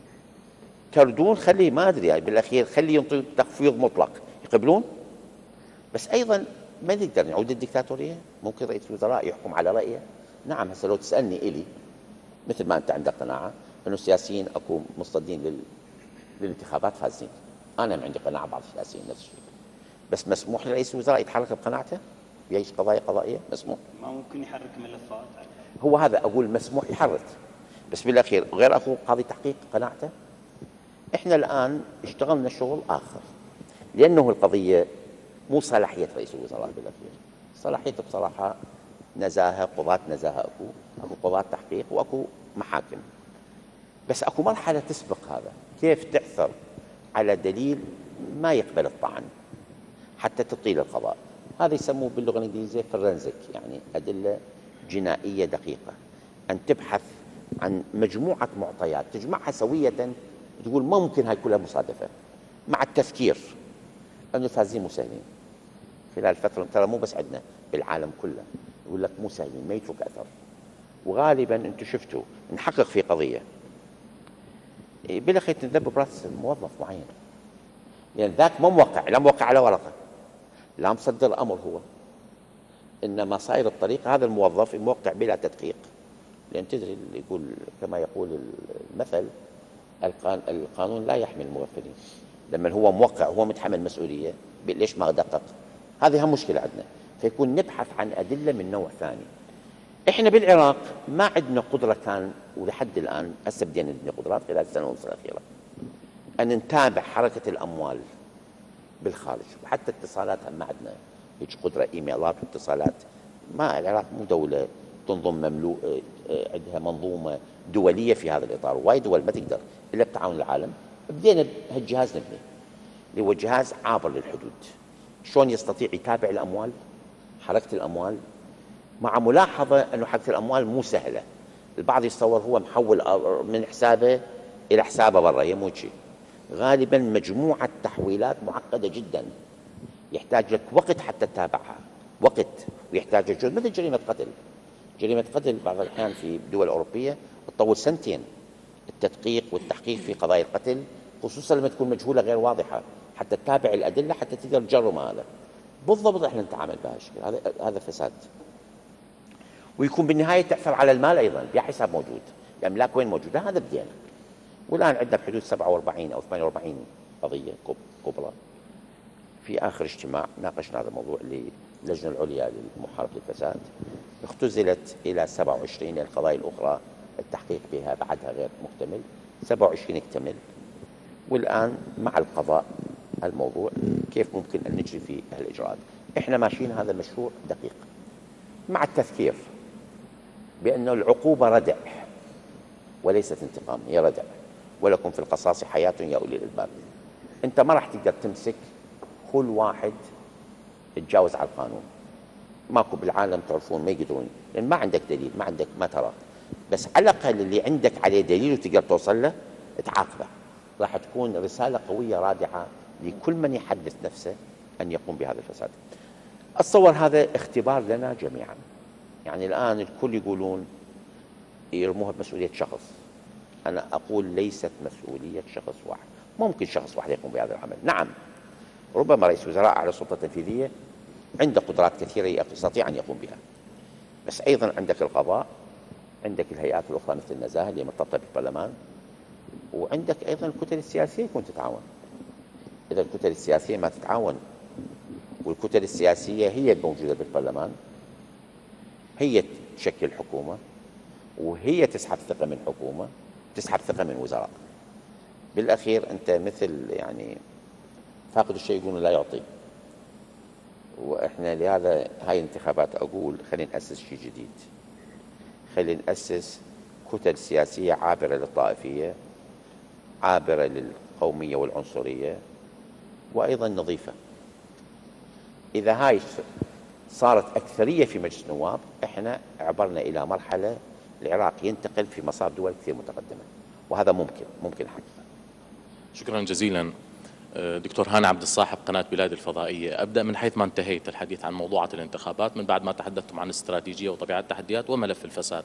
تردون خليه ما ادري يعني بالاخير خليه ينطي تخفيض مطلق، يقبلون. بس ايضا ما نقدر نعود الدكتاتوريه. ممكن رئيس الوزراء يحكم على رايه. نعم هسه لو تسالني الي، مثل ما انت عندك قناعه انه السياسيين اكو مصطدين لل... للانتخابات فازين، انا ما عندي قناعه بعض السياسيين نفس الشيء. بس مسموح لرئيس الوزراء يتحرك بقناعته ويعيش قضايا قضائيه؟ مسموح. ما ممكن يحرك ملفات؟ هو هذا اقول مسموح يحرك، بس بالاخير غير اخو قاضي تحقيق قناعته. احنا الان اشتغلنا شغل اخر، لانه القضيه مو صلاحيه رئيس الوزراء بالاخير. صلاحيته بصراحه نزاهه، قضاة نزاهه اكو، اكو قضاة تحقيق واكو محاكم. بس اكو مرحله تسبق هذا، كيف تعثر على دليل ما يقبل الطعن حتى تطيل القضاء. هذا يسموه باللغه الانجليزيه فرنزك، يعني ادله جنائيه دقيقه. ان تبحث عن مجموعه معطيات تجمعها سويه، تقول ما ممكن هاي كلها مصادفه، مع التفكير انه الفازين مو سهلين. خلال فتره ترى مو بس عندنا، بالعالم كله يقول لك مو سهلين، ما يترك اثر. وغالبا انتم شفتوا نحقق في قضيه بالاخير تنذب براس موظف معين، لان يعني ذاك ما موقع، لا موقع على ورقه، لا مصدر امر هو، انما صاير الطريق هذا الموظف موقع بلا تدقيق. لان تدري اللي يقول كما يقول المثل، القانون لا يحمي المغفلين. لما هو موقع هو متحمل مسؤوليه، ليش ما دقق؟ هذه هم مشكله عندنا. فيكون نبحث عن ادله من نوع ثاني. احنا بالعراق ما عندنا قدره كان، ولحد الان هسه بدينا نبني قدرات خلال السنه ونص الاخيره، ان نتابع حركه الاموال بالخارج، وحتى اتصالات ما عندنا هيك قدره، ايميلات واتصالات. ما العراق مو دوله تنظم مملوء، عندها منظومه دوليه في هذا الاطار، وايد دول ما تقدر الا بتعاون العالم. بدينا بهالجهاز نبني، اللي هو جهاز عابر للحدود. شلون يستطيع يتابع الاموال، حركه الاموال، مع ملاحظه انه حركه الاموال مو سهله. البعض يتصور هو محول من حسابه الى حسابه برا، هي مو شيء. غالبا مجموعه تحويلات معقده جدا، يحتاج لك وقت حتى تتابعها، وقت، ويحتاج جهد، مثل جريمه قتل. جريمة قتل بعض الأحيان في دول أوروبية تطول سنتين التدقيق والتحقيق في قضايا القتل، خصوصا لما تكون مجهولة غير واضحة، حتى تتابع الأدلة حتى تقدر تجرم هذا. بالضبط احنا نتعامل بهالشكل، هذا هذا فساد. ويكون بالنهاية تأثر على المال أيضا، بيع حساب موجود، الأملاك وين موجودة، هذا بدينا. والآن عندنا بحدود سبعة وأربعين أو ثمانية وأربعين قضية كبرى. في آخر اجتماع ناقشنا هذا الموضوع للجنة العليا لمحاربة الفساد، اختزلت إلى سبعة وعشرين، القضايا الأخرى التحقيق بها بعدها غير مكتمل، سبعة وعشرين اكتمل. والآن مع القضاء الموضوع كيف ممكن أن نجري فيه الإجراءات. إحنا ماشيين هذا المشروع دقيق مع التذكير بأن العقوبة ردع وليست انتقام، هي ردع. ولكم في القصاص حياة يا أولي الألباب. أنت ما راح تقدر تمسك كل واحد تتجاوز على القانون، ماكو بالعالم تعرفون ما يقدرون، لأن ما عندك دليل، ما عندك ما ترى. بس على الأقل اللي عندك عليه دليل وتقدر توصل له تعاقبه. راح تكون رسالة قوية رادعة لكل من يحدث نفسه أن يقوم بهذا الفساد. أتصور هذا اختبار لنا جميعا. يعني الآن الكل يقولون يرموها بمسؤولية شخص. أنا أقول ليست مسؤولية شخص واحد. ممكن شخص واحد يقوم بهذا العمل، نعم، ربما رئيس وزراء على سلطة تنفيذية عنده قدرات كثيرة يستطيع أن يقوم بها. بس أيضا عندك القضاء، عندك الهيئات الأخرى مثل النزاهة اللي مرتبطة بالبرلمان، وعندك أيضا الكتل السياسية يكون تتعاون. إذا الكتل السياسية ما تتعاون، والكتل السياسية هي الموجودة بالبرلمان، هي تشكل حكومة، وهي تسحب ثقة من حكومة، تسحب ثقة من وزراء. بالأخير أنت مثل يعني فاقد الشيء يقولون لا يعطي. وإحنا لهذا هاي الانتخابات أقول خلينا نأسس شيء جديد، خلينا نأسس كتل سياسية عابرة للطائفية، عابرة للقومية والعنصرية، وأيضا نظيفة. إذا هاي صارت أكثرية في مجلس النواب، إحنا عبرنا إلى مرحلة العراق ينتقل في مسار دول كثير متقدمة، وهذا ممكن ممكن حقيقة. شكرا جزيلا دكتور هاني عبد الصاحب، قناة بلاد الفضائية. أبدأ من حيث ما انتهيت الحديث عن موضوعات الانتخابات، من بعد ما تحدثتم عن الاستراتيجية وطبيعة التحديات وملف الفساد.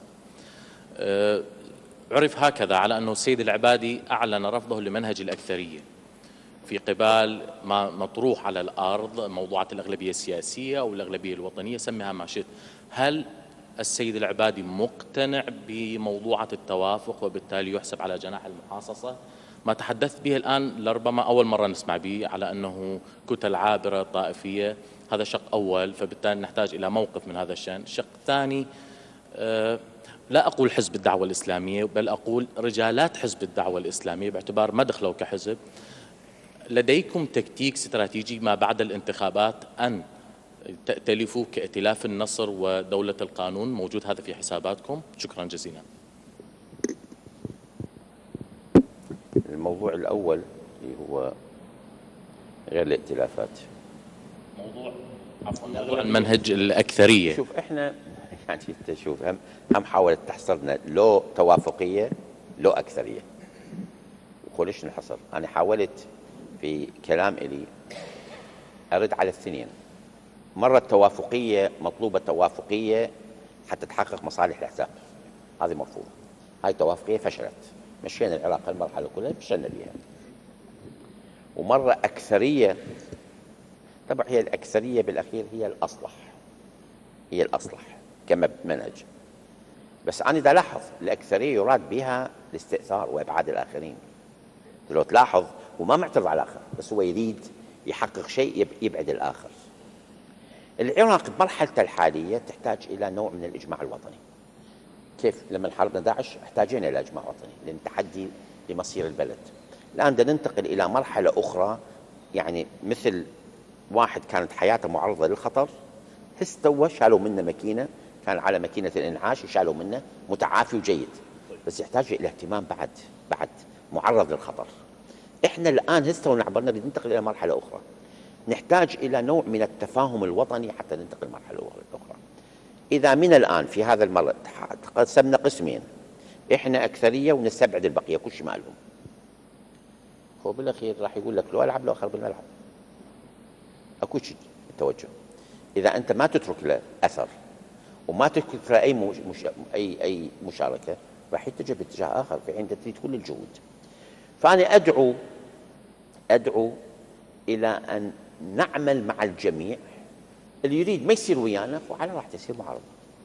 عرف هكذا على أنه السيد العبادي أعلن رفضه لمنهج الأكثرية في قبال ما مطروح على الأرض، موضوعات الأغلبية السياسية أو الأغلبية الوطنية، سميها ما شئت. هل السيد العبادي مقتنع بموضوعة التوافق وبالتالي يحسب على جناح المحاصصة؟ ما تحدثت به الآن لربما أول مرة نسمع به، على أنه كتل عابرة طائفية، هذا شق أول، فبالتالي نحتاج إلى موقف من هذا الشأن. الشق الثاني، أه لا أقول حزب الدعوة الإسلامية، بل أقول رجالات حزب الدعوة الإسلامية باعتبار ما دخلوا كحزب. لديكم تكتيك استراتيجي ما بعد الانتخابات أن تأتلفوا كائتلاف النصر ودولة القانون؟ موجود هذا في حساباتكم؟ شكرا جزيلا. الموضوع الأول اللي هو غير الائتلافات، موضوع عفوا موضوع منهج الأكثرية. شوف إحنا يعني أنت شوف هم هم حاولت تحصرنا لو توافقية لو أكثرية، وخليش نحصر. أنا حاولت في كلام إلي أرد على الاثنين. مرة التوافقية مطلوبة توافقية حتى تحقق مصالح الأحزاب، هذه مرفوضة. هاي توافقية فشلت، مشينا العراق المرحلة كلها فشلنا بها. ومرة أكثرية، طبعا هي الأكثرية بالأخير هي الأصلح، هي الأصلح كمنهج. بس أنا إذا لاحظ الأكثرية يراد بها الاستئثار وإبعاد الآخرين. لو تلاحظ وما معترض على الآخر، بس هو يريد يحقق شيء يبعد الآخر. العراق بمرحلته الحالية تحتاج إلى نوع من الإجماع الوطني. كيف؟ لما حاربنا داعش احتاجنا إلى إجماع وطني لأن تحدي لمصير البلد. الآن بدنا ننتقل إلى مرحلة أخرى، يعني مثل واحد كانت حياته معرضة للخطر، هس توه شالوا منه ماكينة، كان على ماكينة الإنعاش وشالوا منه، متعافي وجيد، بس يحتاج إلى اهتمام بعد بعد معرض للخطر. إحنا الآن هس تونا عبرنا، بدنا ننتقل إلى مرحلة أخرى، نحتاج إلى نوع من التفاهم الوطني حتى ننتقل مرحلة أخرى. إذا من الآن في هذا المرة قسمنا قسمين، إحنا أكثرية ونستبعد البقية كل شيء مالهم، هو بالأخير راح يقول لك لو ألعب لو أخرب الملعب. أكو شيء التوجه. إذا أنت ما تترك له أثر وما تكثر اي مش مش اي اي مشاركه، راح يتجه باتجاه اخر في حين تريد كل الجهود. فانا ادعو ادعو الى ان نعمل مع الجميع، اللي يريد ما يصير ويانا وعلى راح تصير معارضه،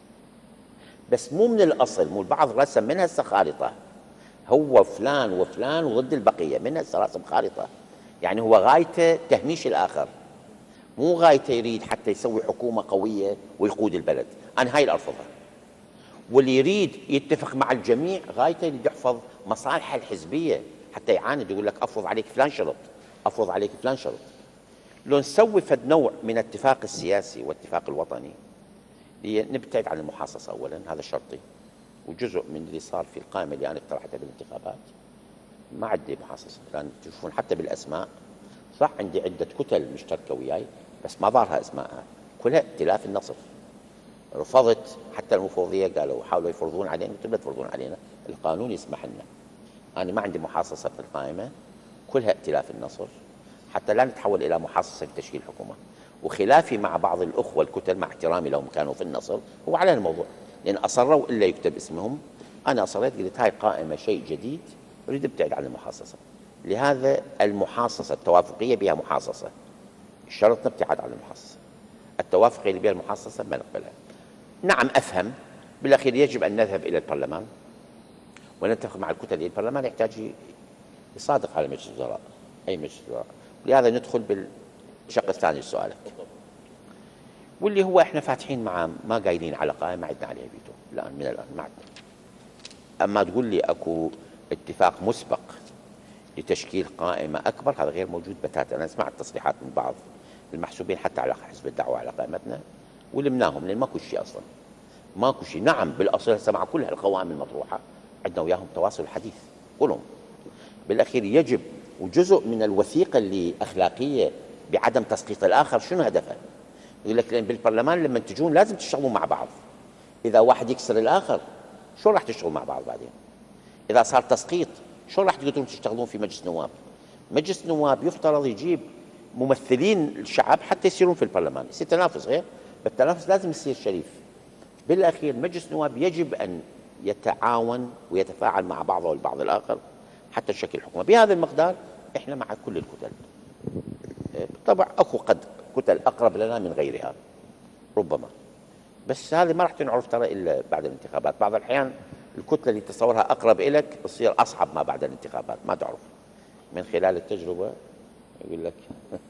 بس مو من الاصل. مو البعض رسم من هسه خارطه، هو فلان وفلان وضد البقيه، من هسه راسم خارطه، يعني هو غايته تهميش الاخر، مو غايته يريد حتى يسوي حكومه قويه ويقود البلد. انا هاي الارفضها. واللي يريد يتفق مع الجميع غايته يريد يحفظ مصالحه الحزبيه، حتى يعاند يقول لك افرض عليك فلان شرط، افرض عليك فلان شرط. لو نسوي فد نوع من الاتفاق السياسي والاتفاق الوطني، نبتعد عن المحاصصه اولا، هذا شرطي، وجزء من اللي صار في القائمه اللي انا اقترحتها بالانتخابات. ما عندي محاصصه، لان تشوفون حتى بالاسماء صح عندي عده كتل مشتركه وياي، بس ما ظهرها اسمائها، كلها ائتلاف النصر. رفضت حتى المفوضيه، قالوا حاولوا يفرضون علينا، قلت لا تفرضون علينا، القانون يسمح لنا. انا ما عندي محاصصه في القائمه، كلها ائتلاف النصر، حتى لا نتحول الى محاصصه في تشكيل حكومه. وخلافي مع بعض الاخوه الكتل، مع احترامي لهم كانوا في النصر، هو على الموضوع، لان اصروا الا يكتب اسمهم. انا اصريت قلت هاي قائمه شيء جديد، اريد ابتعد عن المحاصصه. لهذا المحاصصه التوافقيه بها محاصصه، الشرط نبتعد عن المحاصصه. التوافقيه اللي بها المحاصصه ما نقبلها. نعم افهم، بالاخير يجب ان نذهب الى البرلمان ونتفق مع الكتل. البرلمان يحتاج يصادق على مجلس الوزراء، اي مجلس وزراء. لهذا ندخل بالشق الثاني لسؤالك، واللي هو احنا فاتحين معاه، ما قايلين على قائمه عندنا عليها فيتو الان، من الان ما عندنا. اما تقول لي اكو اتفاق مسبق لتشكيل قائمه اكبر، هذا غير موجود بتاتا. انا سمعت تصريحات من بعض المحسوبين حتى على حزب الدعوه على قائمتنا، ولمناهم لان ماكو شيء اصلا، ماكو شيء. نعم بالاصل هسه مع كل هالقوائم المطروحه عندنا وياهم تواصل حديث كلهم. بالاخير يجب، وجزء من الوثيقه اللي اخلاقيه بعدم تسقيط الاخر شنو هدفها؟ يقول لك لان بالبرلمان لما تجون لازم تشتغلون مع بعض. اذا واحد يكسر الاخر شو راح تشتغلوا مع بعض بعدين؟ اذا صار تسقيط شو راح تقدرون تشتغلون في مجلس النواب؟ مجلس النواب يفترض يجيب ممثلين الشعب حتى يصيرون في البرلمان، يصير تنافس. غير بالتنافس لازم يصير شريف. بالاخير مجلس النواب يجب ان يتعاون ويتفاعل مع بعضه البعض الاخر حتى تشكل حكومه بهذا المقدار. احنا مع كل الكتل، بالطبع اكو قد كتل اقرب لنا من غيرها ربما، بس هذه ما راح تنعرف ترى الا بعد الانتخابات. بعض الاحيان الكتله اللي تصورها اقرب اليك تصير اصعب ما بعد الانتخابات، ما تعرف من خلال التجربه. يقول لك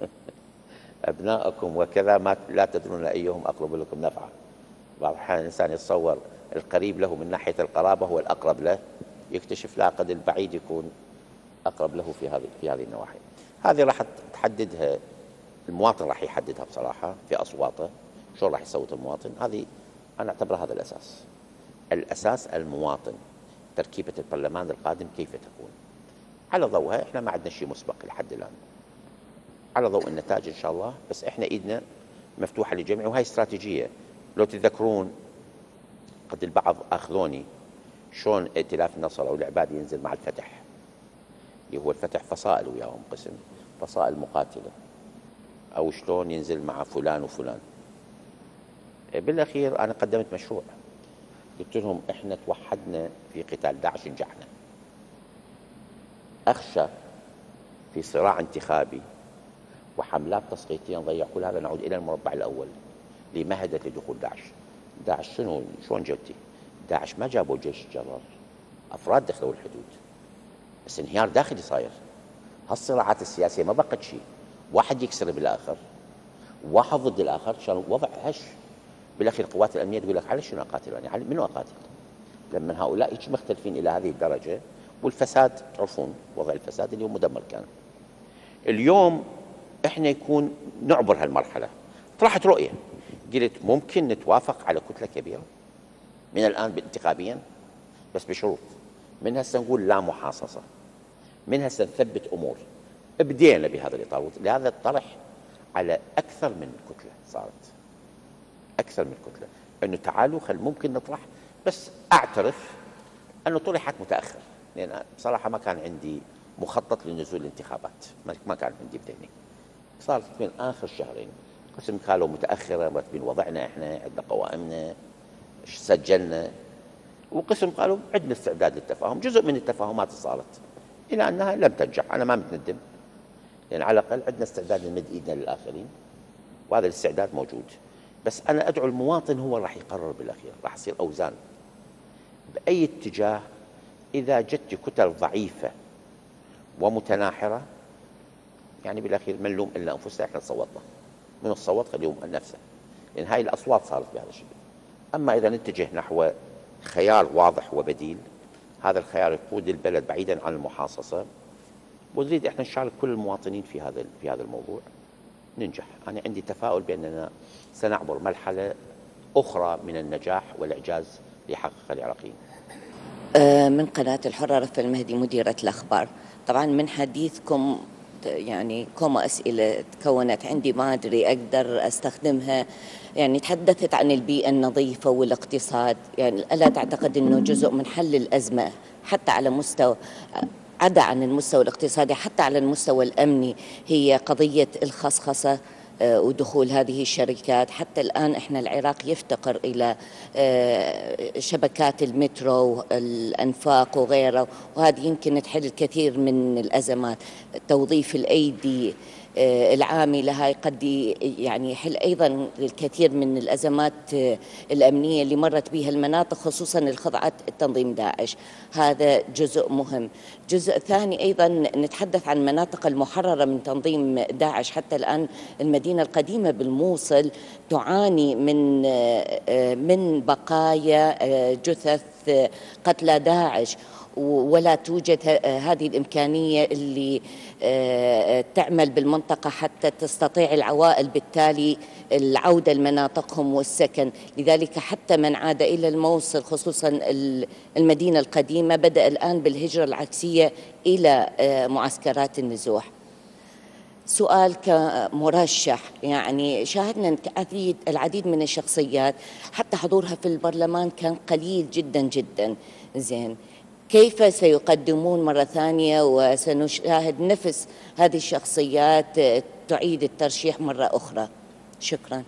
ابنائكم وكذا ما لا تدرون ايهم اقرب لكم نفعا. بعض الاحيان الانسان يتصور القريب له من ناحيه القرابه هو الاقرب له، يكتشف لا، قد البعيد يكون اقرب له في هذه في هذه النواحي. هذه راح تحددها المواطن، راح يحددها بصراحه في اصواته، شو راح يصوت المواطن. هذه انا اعتبرها هذا الاساس. الاساس المواطن، تركيبه البرلمان القادم كيف تكون، على ضوءها. احنا ما عندنا شيء مسبق لحد الان، على ضوء النتائج ان شاء الله، بس احنا ايدنا مفتوحه للجميع. وهي استراتيجيه. لو تتذكرون قد البعض اخذوني شلون ائتلاف النصر او العبادي ينزل مع الفتح، اللي هو الفتح فصائل وياهم قسم، فصائل مقاتله، او شلون ينزل مع فلان وفلان. بالاخير انا قدمت مشروع، قلت لهم احنا توحدنا في قتال داعش، نجحنا. اخشى في صراع انتخابي وحملات تسقيطيه نضيع كل هذا، نعود الى المربع الاول اللي مهدت لدخول داعش. داعش شنو شلون جبتي؟ داعش ما جابوا جيش جرار، افراد دخلوا الحدود، بس انهيار داخلي صاير. هالصراعات السياسيه ما بقت شيء، واحد يكسر بالاخر، واحد ضد الاخر، كان وضع هش. بالاخير القوات الامنيه تقول لك على شنو اقاتل؟ يعني منو اقاتل؟ لما هؤلاء هيك مختلفين الى هذه الدرجه، والفساد تعرفون وضع الفساد اليوم مدمر كان. اليوم احنا يكون نعبر هالمرحله. طرحت رؤيه، قلت ممكن نتوافق على كتله كبيره من الان انتخابيا، بس بشروط. من هسه نقول لا محاصصه، من هسه نثبت امور. بدينا بهذا الاطار، لهذا الطرح على اكثر من كتله، صارت اكثر من كتله انه تعالوا خل ممكن نطرح. بس اعترف انه طرحت متاخر، لان بصراحه ما كان عندي مخطط لنزول الانتخابات، ما كان عندي بذهني. صارت من اخر شهرين، قسم قالوا متاخره، مرتبين وضعنا، احنا عندنا قوائمنا، سجلنا، وقسم قالوا عندنا استعداد للتفاهم. جزء من التفاهمات صارت إلى أنها لم تنجح. أنا ما متندم، لأن على الأقل عندنا استعداد نمد إيدنا للآخرين، وهذا الاستعداد موجود. بس أنا أدعو المواطن هو راح يقرر بالأخير، راح يصير أوزان بأي اتجاه. إذا جت كتل ضعيفة ومتناحرة، يعني بالأخير من نلوم إلا أنفسنا، إحنا صوتنا، من الصوت خليهم نفسه، لأن هاي الأصوات صارت بهذا الشكل. أما إذا نتجه نحو خيار واضح وبديل، هذا الخيار يقود البلد بعيدا عن المحاصصة، ونريد إحنا نشارك كل المواطنين في هذا في هذا الموضوع، ننجح. أنا عندي تفاؤل بأننا سنعبر مرحلة أخرى من النجاح والإعجاز ليحققها العراقيين. من قناة الحرة، رفة المهدي، مديرة الأخبار. طبعا من حديثكم يعني كم أسئلة تكونت عندي، ما أدري أقدر أستخدمها. يعني تحدثت عن البيئة النظيفة والاقتصاد، يعني ألا تعتقد أنه جزء من حل الأزمة حتى على مستوى عدا عن المستوى الاقتصادي، حتى على المستوى الأمني، هي قضية الخصخصة ودخول هذه الشركات؟ حتى الآن إحنا العراق يفتقر إلى شبكات المترو، الأنفاق وغيره، وهذه يمكن تحل الكثير من الأزمات. توظيف الأيدي العاملة هاي قد يعني يحل أيضا الكثير من الأزمات الأمنية اللي مرت بها المناطق، خصوصا الخضعت تنظيم داعش. هذا جزء مهم. جزء ثاني أيضا نتحدث عن المناطق المحررة من تنظيم داعش. حتى الآن المدينة القديمة بالموصل تعاني من من بقايا جثث قتلى داعش، ولا توجد هذه الإمكانية اللي تعمل بالمنطقة حتى تستطيع العوائل بالتالي العودة لمناطقهم والسكن. لذلك حتى من عاد إلى الموصل خصوصا المدينة القديمة بدأ الآن بالهجرة العكسية إلى معسكرات النزوح. سؤال كمرشح، يعني شاهدنا العديد من الشخصيات حتى حضورها في البرلمان كان قليل جدا جدا. زين، كيف سيقدمون مرة ثانية وسنشاهد نفس هذه الشخصيات تعيد الترشيح مرة أخرى؟ شكرا.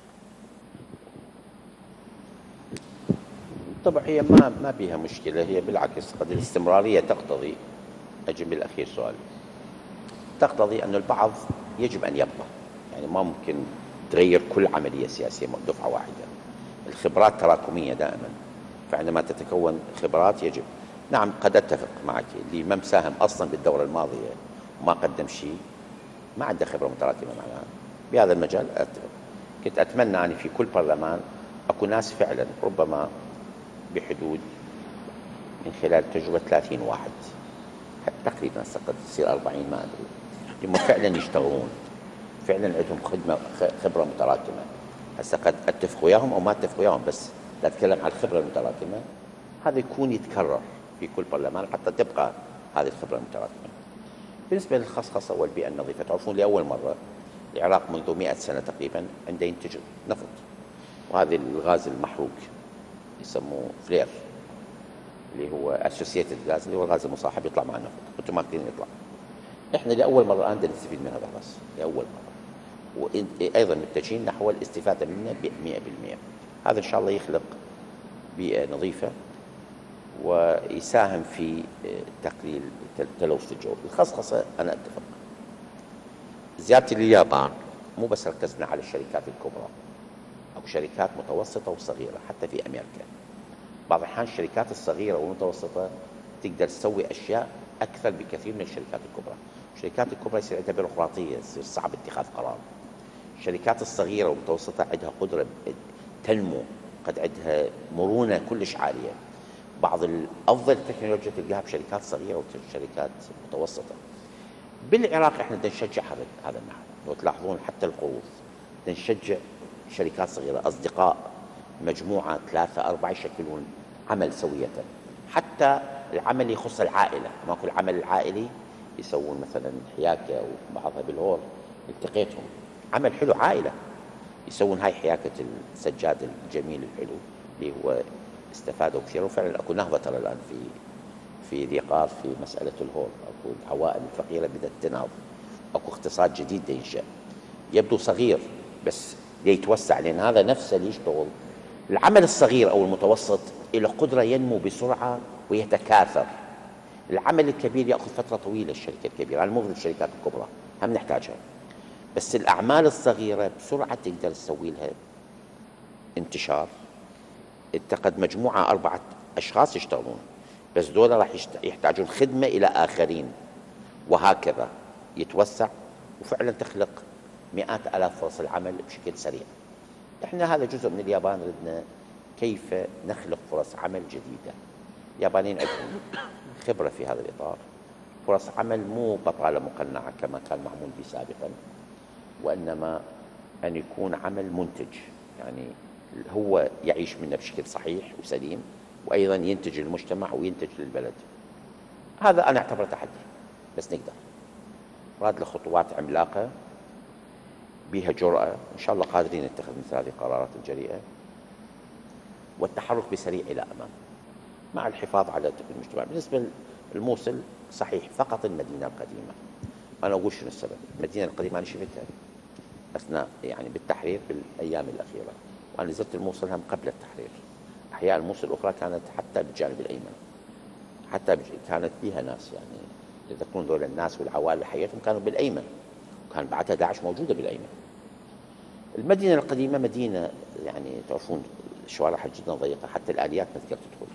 طبعا هي ما ما بها مشكلة، هي بالعكس قد الاستمرارية تقتضي، أجي بالأخير سؤال، تقتضي أن البعض يجب أن يبقى. يعني ما ممكن تغير كل عملية سياسية دفعة واحدة. الخبرات تراكمية دائما، فعندما تتكون خبرات يجب. نعم قد أتفق معك، اللي ما مساهم أصلا بالدورة الماضية وما قدم شيء ما عنده خبرة متراكمة معنا بهذا المجال. أتفق. كنت أتمنى أن في كل برلمان أكو ناس فعلا ربما بحدود من خلال تجربة ثلاثين واحد تقريبا، قد تصير أربعين ما أدري، هم فعلا يشتغلون، فعلا عندهم خدمة خبرة متراكمة. هسه قد أتفق وياهم أو ما أتفق وياهم، بس لا أتكلم عن الخبرة المتراكمة. هذا يكون يتكرر في كل برلمان حتى تبقى هذه الخبرة المتراكمة. بالنسبة للخصخصة والبيئة النظيفة، تعرفون لأول مرة العراق منذ مئة سنة تقريبا عنده ينتج نفط، وهذا الغاز المحروق يسموه فلير اللي هو اسوسييتد غاز، اللي هو الغاز المصاحب يطلع مع النفط اوتوماتيكيا يطلع. احنا لاول مره الان نستفيد من هذا الغاز لاول مره، وايضا متجهين نحو الاستفاده منه مئة بالمئة. هذا ان شاء الله يخلق بيئه نظيفه ويساهم في تقليل تلوث الجو. الخصخصه انا اتفق. زيارتي لليابان مو بس ركزنا على الشركات الكبرى او شركات متوسطه وصغيره، حتى في امريكا بعض الأحيان الشركات الصغيرة والمتوسطة تقدر تسوي أشياء أكثر بكثير من الشركات الكبرى. الشركات الكبرى يصير عندها بيروقراطية، يصير صعب اتخاذ قرار. الشركات الصغيرة والمتوسطة عندها قدرة تنمو، قد عندها مرونة كلش عالية. بعض الأفضل التكنولوجيا تلقاها بشركات صغيرة وشركات متوسطة. بالعراق احنا بدنا نشجع هذا هذا النحو. لو تلاحظون حتى القروض بدنا نشجع شركات صغيرة، أصدقاء مجموعة ثلاثة أربعة يشكلون عمل سوية. حتى العمل يخص العائلة، ماكو العمل العائلي يسوون مثلا حياكة وبعضها بالهور التقيتهم عمل حلو عائلة، يسوون هاي حياكة السجاد الجميل الحلو اللي هو استفادوا كثير. وفعلا اكو نهضة ترى الآن في في ذي قار في مسألة الهور، اكو العوائل الفقيرة بدأت تنهض، اكو اقتصاد جديد ينشأ يبدو صغير بس يتوسع، لأن هذا نفسه اللي يشتغل العمل الصغير أو المتوسط له قدرة ينمو بسرعة ويتكاثر. العمل الكبير يأخذ فترة طويلة. الشركة الكبيرة، أنا مو ضد الشركات الكبرى، هم نحتاجها، بس الأعمال الصغيرة بسرعة تقدر تسوي لها انتشار. أنت قد مجموعة أربعة أشخاص يشتغلون، بس دول راح يحتاجون خدمة إلى آخرين، وهكذا يتوسع، وفعلا تخلق مئات آلاف فرص العمل بشكل سريع. احنا هذا جزء من اليابان، ردنا كيف نخلق فرص عمل جديدة. اليابانيين عندهم خبرة في هذا الإطار، فرص عمل مو بطالة مقنعة كما كان معمول به سابقا، وإنما أن يكون عمل منتج، يعني هو يعيش منه بشكل صحيح وسليم، وأيضا ينتج للمجتمع وينتج للبلد. هذا أنا أعتبره تحدي، بس نقدر. راد له خطوات عملاقة بها جرأة، إن شاء الله قادرين نتخذ مثل هذه القرارات الجريئة، والتحرك بسريع إلى أمام مع الحفاظ على المجتمع. بالنسبة للموصل صحيح فقط المدينة القديمة. أنا أقول شنو السبب. المدينة القديمة أنا شفتها أثناء يعني بالتحرير بالأيام الأخيرة، وأنا زرت الموصل هم قبل التحرير. أحياء الموصل الأخرى كانت حتى بالجانب الأيمن، حتى كانت فيها ناس، يعني يذكرون ذول الناس والعوائل اللي حياتهم كانوا بالأيمن، وكان بعدها داعش موجودة بالأيمن. المدينة القديمة مدينة يعني تعرفون شوارعها جدا ضيقة، حتى الآليات ما تقدر تدخل.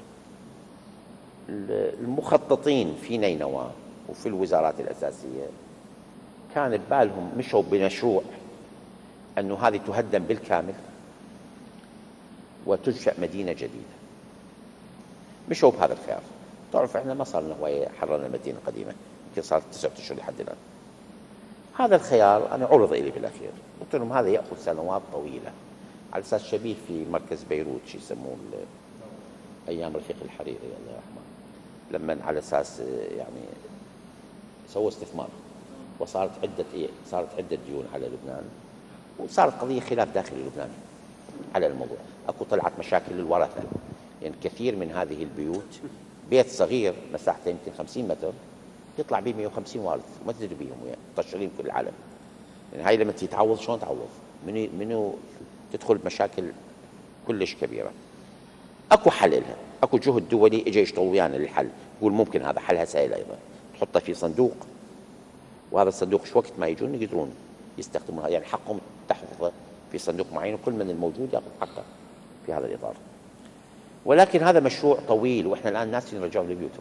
المخططين في نينوى وفي الوزارات الأساسية كان ببالهم مشوا بمشروع أنه هذه تهدم بالكامل وتنشأ مدينة جديدة. مشوا بهذا الخيار. تعرف احنا ما صار لنا هواية حررنا المدينة القديمة، يمكن صارت تسعة أشهر لحد الآن. هذا الخيار أنا عرض إلي بالأخير، قلت لهم هذا يأخذ سنوات طويلة، على أساس شبيه في مركز بيروت شو يسموه أيام رفيق الحريري الله يرحمه، لما على أساس يعني سووا استثمار وصارت عدة إيه صارت عدة ديون على لبنان، وصارت قضية خلاف داخلي لبناني على الموضوع. أكو طلعت مشاكل للورثة، يعني كثير من هذه البيوت بيت صغير مساحته يمكن خمسين متر يطلع به مئة وخمسين وارث وما تدري بيهم، يعني مطشرين كل العالم. يعني هاي لما تتعوض شلون تعوض؟ منو منو تدخل بمشاكل كلش كبيرة. اكو حل لها، اكو جهد دولي اجى يشتغل ويانا للحل، يقول ممكن هذا حلها سهل ايضا، تحطه في صندوق، وهذا الصندوق شو وقت ما يجون يقدرون يستخدموها، يعني حقهم تحفظه في صندوق معين، وكل من الموجود ياخذ حقه في هذا الاطار. ولكن هذا مشروع طويل، واحنا الان ناس يرجعون لبيوتهم.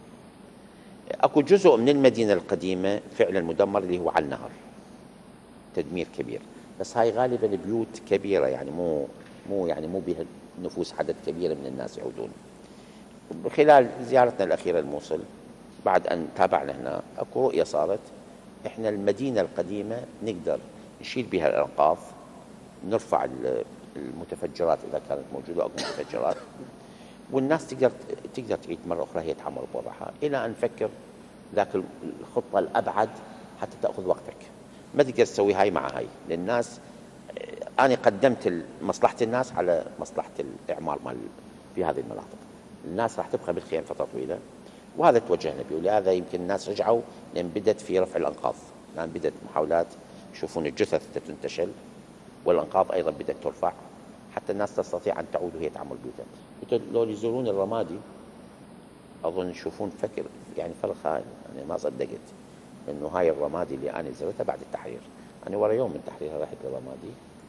اكو جزء من المدينه القديمه فعلا مدمر اللي هو على النهر، تدمير كبير، بس هاي غالبا بيوت كبيره، يعني مو مو يعني مو بها نفوس عدد كبير من الناس يعودون. خلال زيارتنا الاخيره للموصل بعد ان تابعنا هنا اكو رؤيه صارت، احنا المدينه القديمه نقدر نشيل بها الانقاض، نرفع المتفجرات اذا كانت موجوده، اكو متفجرات، والناس تقدر تقدر تعيد مره اخرى هي تعمر بوضعها، الى ان نفكر ذاك الخطه الابعد حتى تاخذ وقتك. ما تقدر تسوي هاي مع هاي، للناس انا قدمت مصلحه الناس على مصلحه الاعمار مال في هذه المناطق. الناس راح تبقى بالخيام فتره طويله، وهذا توجهنا به، ولهذا يمكن الناس رجعوا لان بدت في رفع الانقاض، الان بدت محاولات يشوفون الجثث تنتشل، والانقاض ايضا بدت ترفع حتى الناس تستطيع ان تعود وهي تعمل بيوتها. لو يزورون الرمادي اظن يشوفون فكر يعني فرق هاي، يعني ما صدقت انه هاي الرمادي اللي انا زرتها بعد التحرير. انا ورا يوم من تحريرها رحت للرمادي،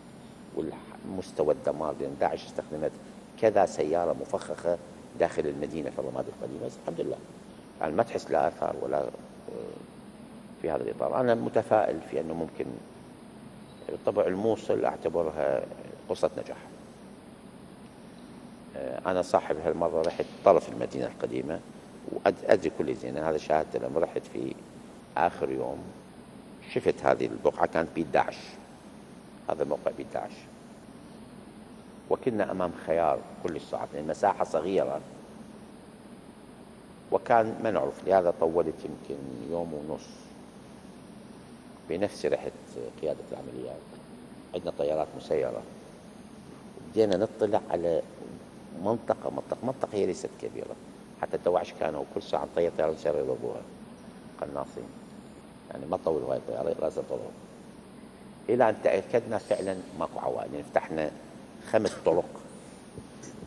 والمستوى الدمار، لان داعش استخدمت كذا سياره مفخخه داخل المدينه في الرمادي القديمه، بس الحمد لله يعني ما تحس لا اثار ولا في هذا الاطار. انا متفائل في انه ممكن. بالطبع الموصل اعتبرها قصه نجاح. انا صاحب هالمره رحت طرف المدينه القديمه، وادري كل زين هذا شاهدته لما رحت في اخر يوم، شفت هذه البقعه كانت بيد داعش، هذا الموقع بيد داعش، وكنا امام خيار كل صعب، المساحه صغيره وكان ما نعرف، لهذا طولت يمكن يوم ونص. بنفسي رحت قياده العمليات، عندنا طيارات مسيره، بدينا نطلع على منطقه منطقه منطقه هي ليست كبيره، حتى الدواعش كانوا كل ساعه نطير طياره مسيره يضربوها قناصين، يعني ما طولوا هاي الطياره راسا طلعوا، الى ان تاكدنا فعلا ماكو عوائل. يعني فتحنا خمس طرق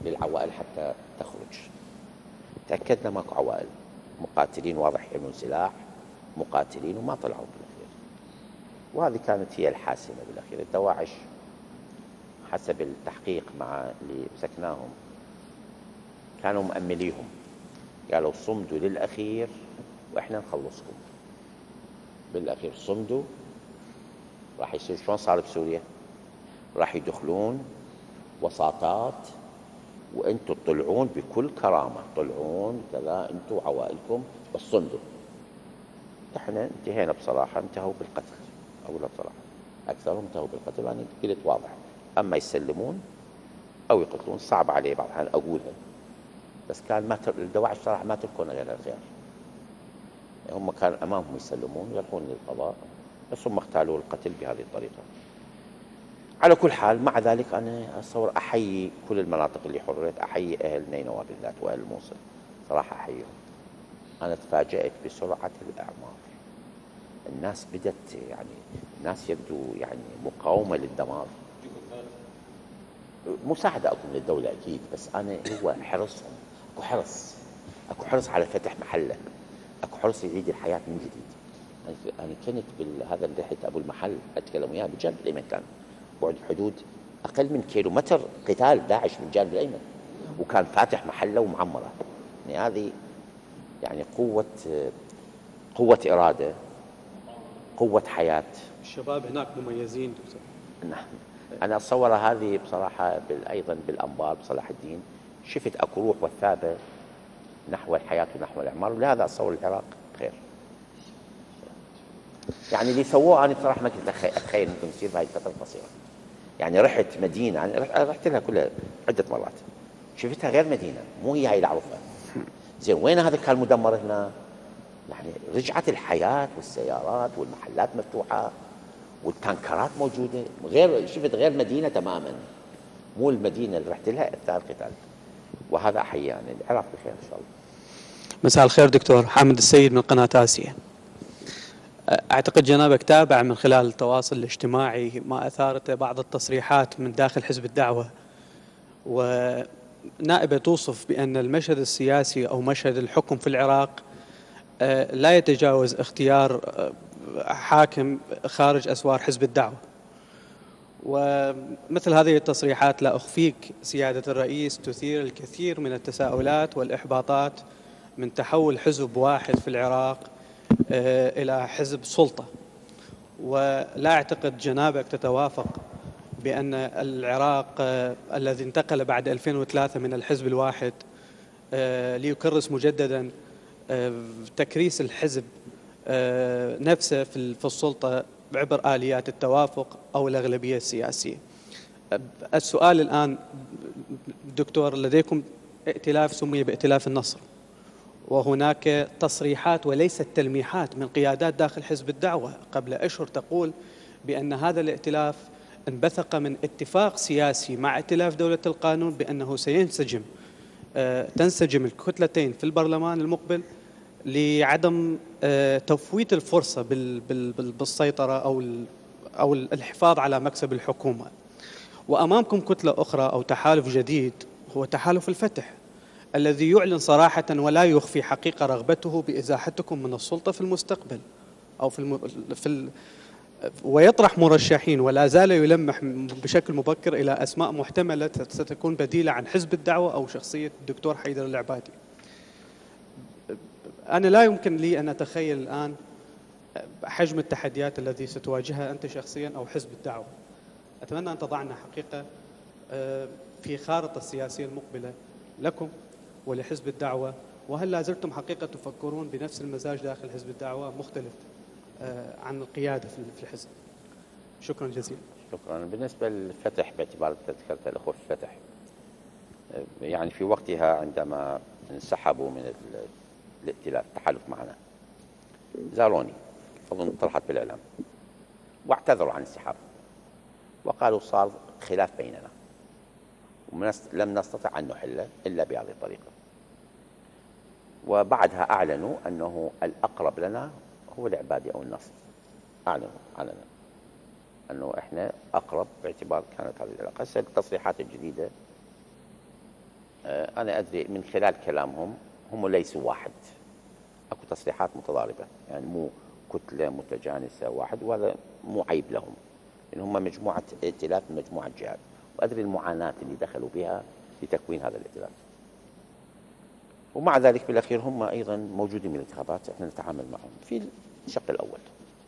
للعوائل حتى تخرج. تأكدنا ماكو عوائل، مقاتلين واضح يحملون سلاح، مقاتلين وما طلعوا بالأخير، وهذه كانت هي الحاسمة بالأخير. الدواعش حسب التحقيق مع اللي مسكناهم كانوا مأمليهم، قالوا صمدوا للأخير وإحنا نخلصكم. بالأخير صمدوا، راح يصير شلون صار بسوريا، راح يدخلون وساطات وانتم تطلعون بكل كرامة، طلعون كذا انتم وعوائلكم بس صمدوا. احنا انتهينا بصراحة، انتهوا بالقتل، اقولها بصراحة اكثرهم انتهوا بالقتل، يعني قلت واضح. اما يسلمون او يقتلون صعب علي بعض الأحيان اقولها، بس كان ما الدواعش صراحة ما تركون غير الخيار. هم كان امامهم يسلمون يلقون للقضاء، بس هم اختالوا القتل بهذه الطريقة. على كل حال مع ذلك أنا أتصور أحيي كل المناطق اللي حررت، أحيي أهل نينوى بالذات وأهل الموصل، صراحة أحييهم. أنا تفاجأت بسرعة الإعمار، الناس بدت يعني الناس يبدو يعني مقاومة للدمار. مساعدة أكو من الدولة أكيد، بس أنا هو حرصهم، أكو حرص، أكو حرص على فتح محله، أكو حرص يعيد الحياة من جديد. أنا كنت بهذا اللي رحت أبو المحل أتكلم وياه بجانب الأيمن، كان بعد حدود أقل من كيلو متر قتال داعش من الجانب الأيمن، وكان فاتح محله ومعمرة. يعني هذه يعني قوة قوة إرادة، قوة حياة. الشباب هناك مميزين دكتور. نعم، أنا أتصور هذه بصراحة أيضا بالأنبار بصلاح الدين شفت أكو روح وثابة نحو الحياة ونحو الإعمار، ولهذا أتصور العراق خير. يعني اللي سووه أنا بصراحة ما كنت أتخيل ممكن يصير بهذه الفترة القصيرة. يعني رحت مدينة، أنا رحت لها كلها عدة مرات، شفتها غير مدينة، مو هي هاي اللي أعرفها. زين وين هذا كان مدمر هنا؟ يعني رجعت الحياة والسيارات والمحلات مفتوحة والتانكرات موجودة، غير شفت غير مدينة تماما، مو المدينة اللي رحت لها أثناء القتال. وهذا أحيي يعني العراق بخير إن شاء الله. مساء الخير دكتور، حامد السيد من قناة آسيا. أعتقد جنابك تابع من خلال التواصل الاجتماعي ما أثارته بعض التصريحات من داخل حزب الدعوة، ونائبة توصف بأن المشهد السياسي أو مشهد الحكم في العراق لا يتجاوز اختيار حاكم خارج أسوار حزب الدعوة. ومثل هذه التصريحات لا أخفيك سيادة الرئيس تثير الكثير من التساؤلات والإحباطات من تحول حزب واحد في العراق إلى حزب سلطة. ولا أعتقد جنابك تتوافق بأن العراق الذي انتقل بعد ألفين وثلاثة من الحزب الواحد ليكرس مجددا تكريس الحزب نفسه في السلطة عبر آليات التوافق أو الأغلبية السياسية. السؤال الآن دكتور، لديكم ائتلاف سمي بائتلاف النصر، وهناك تصريحات وليست تلميحات من قيادات داخل حزب الدعوة قبل أشهر تقول بأن هذا الائتلاف انبثق من اتفاق سياسي مع ائتلاف دولة القانون بأنه سينسجم تنسجم الكتلتين في البرلمان المقبل لعدم تفويت الفرصة بالسيطرة أو أو الحفاظ على مكسب الحكومة. وأمامكم كتلة أخرى أو تحالف جديد هو تحالف الفتح الذي يعلن صراحة ولا يخفي حقيقة رغبته بإزاحتكم من السلطة في المستقبل أو في, الم... في ال... ويطرح مرشحين ولا زال يلمح بشكل مبكر إلى أسماء محتملة ستكون بديلة عن حزب الدعوة أو شخصية الدكتور حيدر العبادي. أنا لا يمكن لي أن أتخيل الآن حجم التحديات التي ستواجهها أنت شخصيا أو حزب الدعوة. أتمنى أن تضعنا حقيقة في خارطة السياسية المقبلة لكم ولحزب الدعوة، وهل لا زلتم حقيقة تفكرون بنفس المزاج داخل حزب الدعوة مختلف عن القيادة في الحزب؟ شكرا جزيلا. شكرا. بالنسبة للفتح، باعتبار ذكرت الأخوة في الفتح، يعني في وقتها عندما انسحبوا من الائتلاف التحالف معنا زاروني، أظن طرحت بالإعلام، واعتذروا عن انسحاب وقالوا صار خلاف بيننا ولم نستطع أن نحله إلا بهذه الطريقة. وبعدها أعلنوا أنه الأقرب لنا هو العبادي أو النصر، أعلنوا علنا أنه إحنا أقرب باعتبار كانت هذه العلاقة. هسه التصريحات الجديدة آه، أنا أدري من خلال كلامهم هم ليسوا واحد، أكو تصريحات متضاربة، يعني مو كتلة متجانسة واحد، وهذا مو عيب لهم، لأن هم مجموعة ائتلاف من مجموعة جهات، وأدري المعاناة اللي دخلوا بها لتكوين هذا الائتلاف. ومع ذلك بالأخير هم أيضا موجودين من الانتخابات، احنا نتعامل معهم في الشق الأول.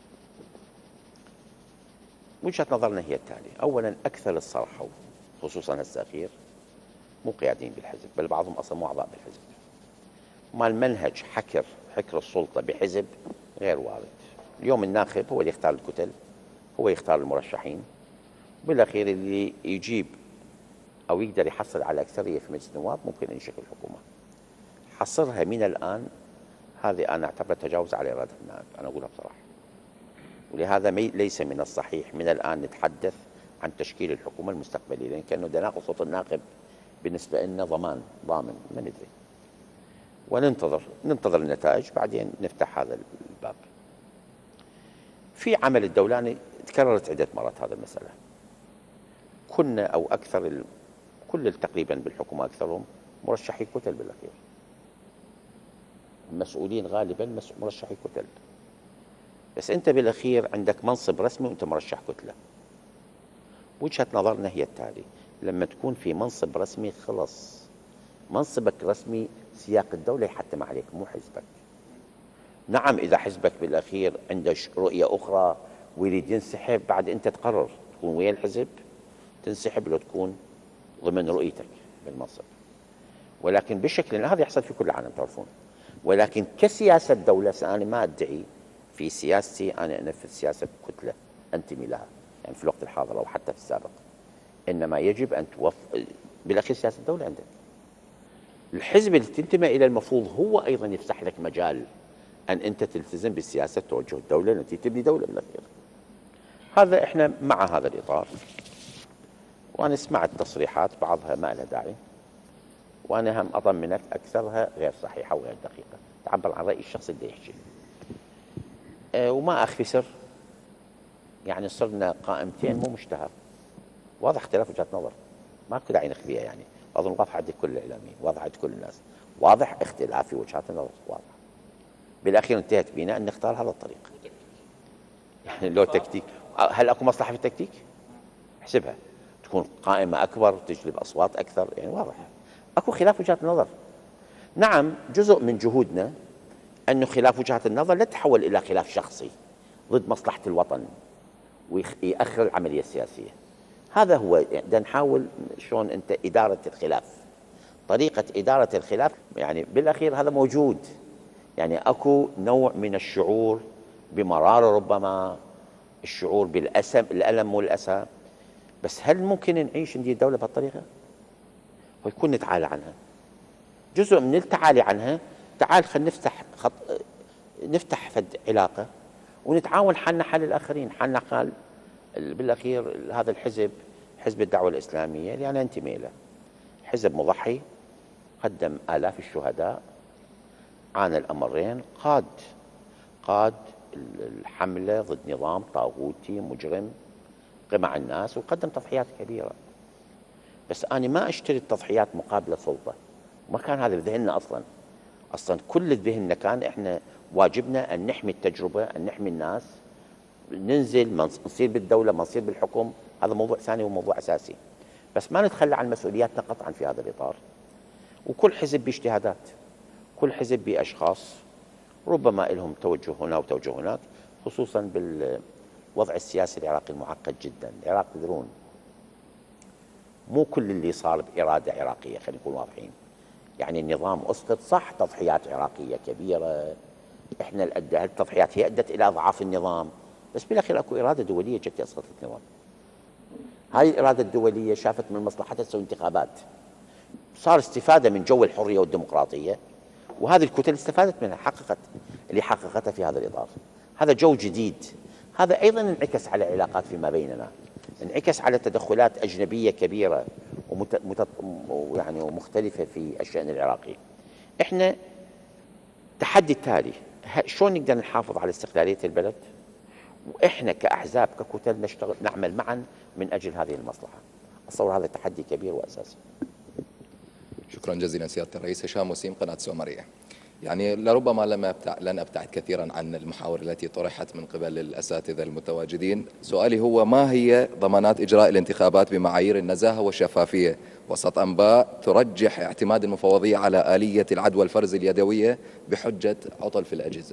وجهة نظرنا هي التالية: أولا أكثر الصرحوا خصوصا هسه الأخير مو قياديين بالحزب، بل بعضهم أصلا مو أعضاء بالحزب. ما المنهج حكر حكر السلطة بحزب غير وارد. اليوم الناخب هو اللي يختار الكتل، هو يختار المرشحين، بالأخير اللي يجيب أو يقدر يحصل على أكثرية في مجلس النواب ممكن أن يشكل حكومة. حصرها من الآن هذه أنا أعتبر تجاوز على إرادة النائب، أنا أقولها بصراحة. ولهذا ليس من الصحيح من الآن نتحدث عن تشكيل الحكومة المستقبلية، لأن كأنه تناقض صوت الناخب بالنسبة لنا ضمان ضامن، ما ندري. وننتظر ننتظر النتائج بعدين نفتح هذا الباب. في عمل الدولاني تكررت عدة مرات هذا المسألة. كنا أو أكثر ال... كل تقريبا بالحكومة أكثرهم مرشحي كتل بالأخير، المسؤولين غالبا مرشحي كتل، بس أنت بالأخير عندك منصب رسمي وأنت مرشح كتلة. وجهة نظرنا هي التالي: لما تكون في منصب رسمي خلص منصبك رسمي، سياق الدولة يحتم عليك مو حزبك. نعم إذا حزبك بالأخير عنده رؤية أخرى ويريد ينسحب، بعد أنت تقرر تكون ويا الحزب تنسحب لو تكون ضمن رؤيتك بالمنصب. ولكن بشكل هذا يحصل في كل العالم تعرفون. ولكن كسياسة دولة أنا ما أدعي في سياستي أنا أنفذ سياسة كتلة أنتمي لها، يعني في الوقت الحاضر أو حتى في السابق. إنما يجب أن توفق بالأخير سياسة الدولة عندك. الحزب اللي تنتمي إلى المفروض هو أيضا يفتح لك مجال أن أنت تلتزم بالسياسة توجه الدولة التي تبني دولة بالأخير. هذا إحنا مع هذا الإطار، وأنا سمعت تصريحات بعضها ما لها داعي، وأنا هم أطمنك أكثرها غير صحيحة وغير دقيقة، تعبر عن رأي الشخص اللي يحكي. أه وما أخفي سر، يعني صرنا قائمتين مو مشتهى، واضح اختلاف وجهات نظر، ماكو داعي نخفيها، يعني أظن واضح عند كل الإعلاميين، واضح عند كل الناس، واضح اختلاف في وجهات النظر، واضح. بالأخير انتهت بنا أن نختار هذا الطريق. يعني لو تكتيك، هل أكو مصلحة في التكتيك؟ احسبها، تكون قائمة أكبر تجلب أصوات أكثر، يعني واضح أكو خلاف وجهات نظر. نعم جزء من جهودنا أنه خلاف وجهات النظر لا تحول إلى خلاف شخصي ضد مصلحة الوطن ويأخر العملية السياسية. هذا هو، يعني نحاول شلون أنت إدارة الخلاف، طريقة إدارة الخلاف، يعني بالأخير هذا موجود، يعني أكو نوع من الشعور بمرارة، ربما الشعور بالأسم، الألم والأسى، بس هل ممكن نعيش ندير دولة بهالطريقة؟ ويكون نتعالى عنها. جزء من التعالي عنها، تعال خلينا نفتح خط، نفتح فد علاقة ونتعاون حالنا حال الآخرين، حالنا حال بالأخير هذا الحزب، حزب الدعوة الإسلامية اللي أنا أنتمي له، حزب مضحي، قدم آلاف الشهداء، عانى الأمرين، قاد قاد الحملة ضد نظام طاغوتي مجرم قمع الناس، وقدم تضحيات كبيرة. بس أنا ما أشتري التضحيات مقابل سلطة، ما كان هذا بذهننا أصلا. أصلا كل ذهننا كان إحنا واجبنا أن نحمي التجربة، أن نحمي الناس، ننزل نصير بالدولة، ما نصير بالحكم، هذا موضوع ثاني وموضوع أساسي. بس ما نتخلى عن مسؤولياتنا قطعا في هذا الإطار. وكل حزب باجتهادات، كل حزب بأشخاص ربما لهم توجه هنا وتوجه هناك، خصوصا بالوضع السياسي العراقي المعقد جدا. العراق تدرون مو كل اللي صار بإرادة عراقية، خلينا نكون واضحين. يعني النظام أسقط صح، تضحيات عراقية كبيرة، إحنا التضحيات هي أدت إلى أضعاف النظام، بس بالأخير أكو إرادة دولية جت أسقطت النظام. هذه الإرادة الدولية شافت من مصلحتها تسوي انتخابات، صار استفادة من جو الحرية والديمقراطية، وهذه الكتل استفادت منها، حققت اللي حققتها في هذا الإطار. هذا جو جديد، هذا أيضا انعكس على العلاقات فيما بيننا، انعكس على تدخلات أجنبية كبيرة ومت... مت... يعني ومختلفة في الشأن العراقي. إحنا تحدي التالي، شلون نقدر نحافظ على استقلالية البلد، وإحنا كأحزاب ككتل نشتغل نعمل معا من أجل هذه المصلحة. أتصور هذا تحدي كبير وأساسي. شكرا جزيلا سيادة الرئيس. هشام وسيم، قناة سومرية. يعني لربما لم أبتع... لن أبتعد كثيرا عن المحاور التي طرحت من قبل الأساتذة المتواجدين. سؤالي هو: ما هي ضمانات إجراء الانتخابات بمعايير النزاهة والشفافية وسط أنباء ترجح اعتماد المفوضية على آلية العد والفرز اليدوية بحجة عطل في الأجهزة؟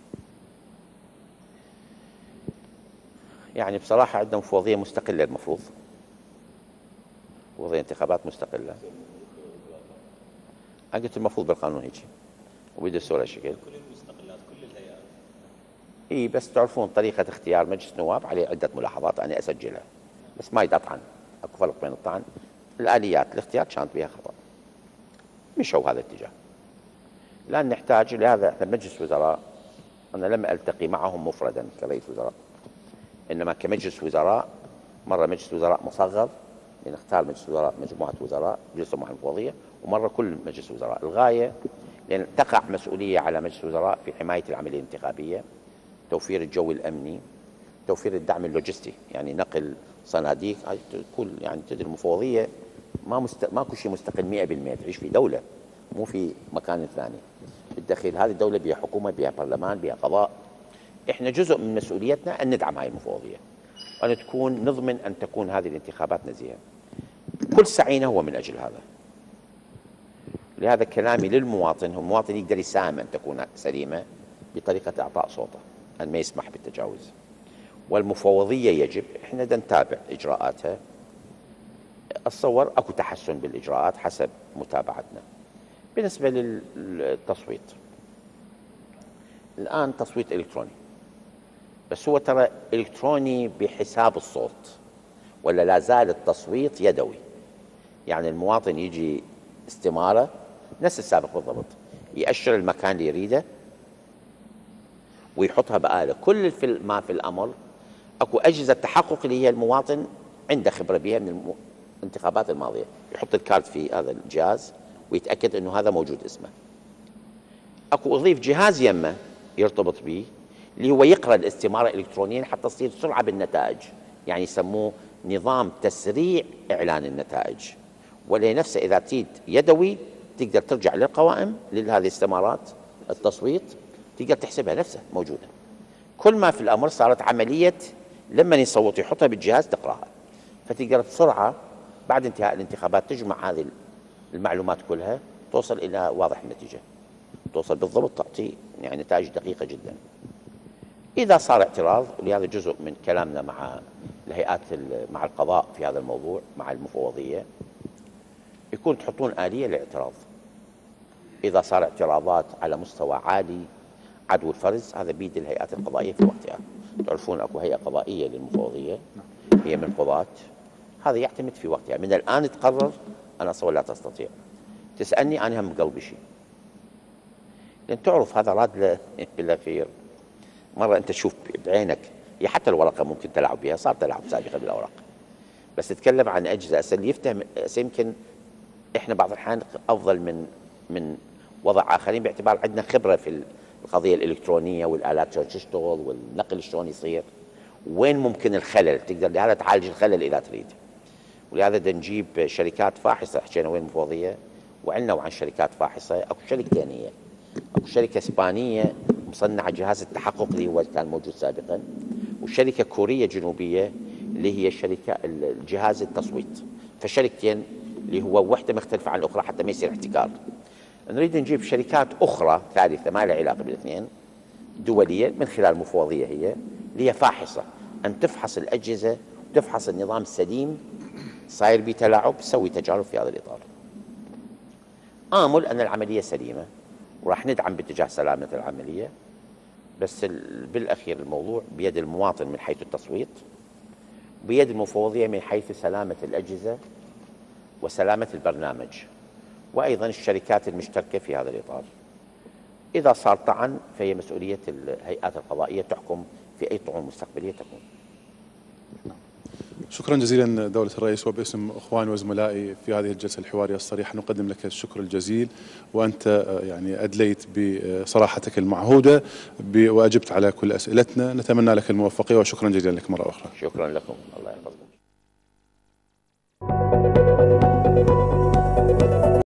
يعني بصراحة عندنا مفوضية مستقلة، المفروض مفوضية انتخابات مستقلة. أنا قلت المفروض بالقانون هيك وبيدرسوا على شكل كل المستقلات كل الهيئات. اي بس تعرفون طريقة اختيار مجلس النواب عليه عدة ملاحظات أنا أسجلها، بس ما يد أطعن، أكو فرق بين الطعن. الآليات الاختيار كانت بها خطأ، مشوا هذا الاتجاه. الآن نحتاج لهذا. احنا بمجلس وزراء أنا لم ألتقي معهم مفردا كرئيس وزراء، إنما كمجلس وزراء مرة مجلس وزراء مصغر لنختار مجلس وزراء مجموعة وزراء جلسوا مع المفوضية، ومرة كل مجلس وزراء. الغاية لأن تقع مسؤولية على مجلس الوزراء في حماية العملية الانتخابية، توفير الجو الأمني، توفير الدعم اللوجستي، يعني نقل صناديق. كل يعني تدري المفوضية ما مست... ماكو شيء مستقل مئة بالمئة، تعيش في دولة مو في مكان ثاني. بالداخل هذه الدولة بها حكومة، بها برلمان، بها قضاء. احنا جزء من مسؤوليتنا أن ندعم هاي المفوضية وأن تكون نضمن أن تكون هذه الانتخابات نزيهة. كل سعينا هو من أجل هذا. لهذا كلامي للمواطن، هو المواطن يقدر يساهم أن تكون سليمة بطريقة إعطاء صوته، أن ما يسمح بالتجاوز. والمفوضية يجب إحنا دا نتابع إجراءاتها. أتصور أكو تحسن بالإجراءات حسب متابعتنا. بالنسبة للتصويت، الآن تصويت إلكتروني، بس هو ترى إلكتروني بحساب الصوت، ولا لا زال التصويت يدوي. يعني المواطن يجي استمارة نفس السابق بالضبط، يأشر المكان اللي يريده ويحطها بآلة. كل في ما في الأمر أكو أجهزة تحقق اللي هي المواطن عنده خبرة بها من الانتخابات الماضية، يحط الكارت في هذا الجهاز ويتأكد أنه هذا موجود اسمه. أكو أضيف جهاز يمه يرتبط به اللي هو يقرأ الاستمارة إلكترونيا حتى تصير سرعة بالنتائج، يعني يسموه نظام تسريع إعلان النتائج. ولا نفسه إذا تيد يدوي تقدر ترجع للقوائم لهذه الاستمارات التصويت تقدر تحسبها نفسها موجودة. كل ما في الأمر صارت عملية لما يصوت يحطها بالجهاز تقرأها، فتقدر بسرعة بعد انتهاء الانتخابات تجمع هذه المعلومات كلها توصل إلى واضح النتيجة، توصل بالضبط تعطي يعني نتائج دقيقة جدا. إذا صار اعتراض، ولهذا جزء من كلامنا مع الهيئات مع القضاء في هذا الموضوع مع المفوضية، يكون تحطون آلية للاعتراض. إذا صار اعتراضات على مستوى عالي عدو الفرز، هذا بيد الهيئات القضائية في وقتها. تعرفون أكو هيئة قضائية للمفوضية هي من قضاة، هذا يعتمد في وقتها. من الآن تقرر أنا أصور لا تستطيع، تسألني أنا هم بقلبي شيء، لأن تعرف هذا راد للأخير. مرة أنت تشوف بعينك، هي حتى الورقة ممكن تلعب بها، صار تلعب سابقا بالأوراق، بس تتكلم عن أجهزة اللي يفتهم يمكن إحنا بعض الأحيان أفضل من من وضع آخرين باعتبار عندنا خبرة في القضية الإلكترونية والآلات شلون تشتغل والنقل شلون يصير، وين ممكن الخلل تقدر لهذا تعالج الخلل إذا تريد. ولهذا بدنا نجيب شركات فاحصة، حكينا وين مفوضية وعندنا وعن شركات فاحصة. أكو شركتين، هي أكو شركة إسبانية مصنعة جهاز التحقق اللي هو كان موجود سابقا، وشركة كورية جنوبية اللي هي شركة الجهاز التصويت. فشركتين اللي هو وحدة مختلفة عن الأخرى حتى ما يصير احتكار. نريد نجيب شركات أخرى ثالثة ما لها علاقة بالاثنين، دولية، من خلال مفوضية هي اللي هي فاحصة، أن تفحص الأجهزة وتفحص النظام السليم صاير به تلاعب، تسوي تجارب في هذا الإطار. آمل أن العملية سليمة وراح ندعم باتجاه سلامة العملية، بس بالأخير الموضوع بيد المواطن من حيث التصويت، بيد المفوضية من حيث سلامة الأجهزة وسلامة البرنامج، وأيضا الشركات المشتركة في هذا الإطار. إذا صار طعن فهي مسؤولية الهيئات القضائية تحكم في أي طعون مستقبلية تكون. شكرا جزيلا دولة الرئيس، وباسم اخواني وزملائي في هذه الجلسة الحوارية الصريحة نقدم لك الشكر الجزيل، وانت يعني ادليت بصراحتك المعهودة واجبت على كل اسئلتنا. نتمنى لك الموفقية وشكرا جزيلا لك مرة اخرى. شكرا لكم، الله يحفظكم.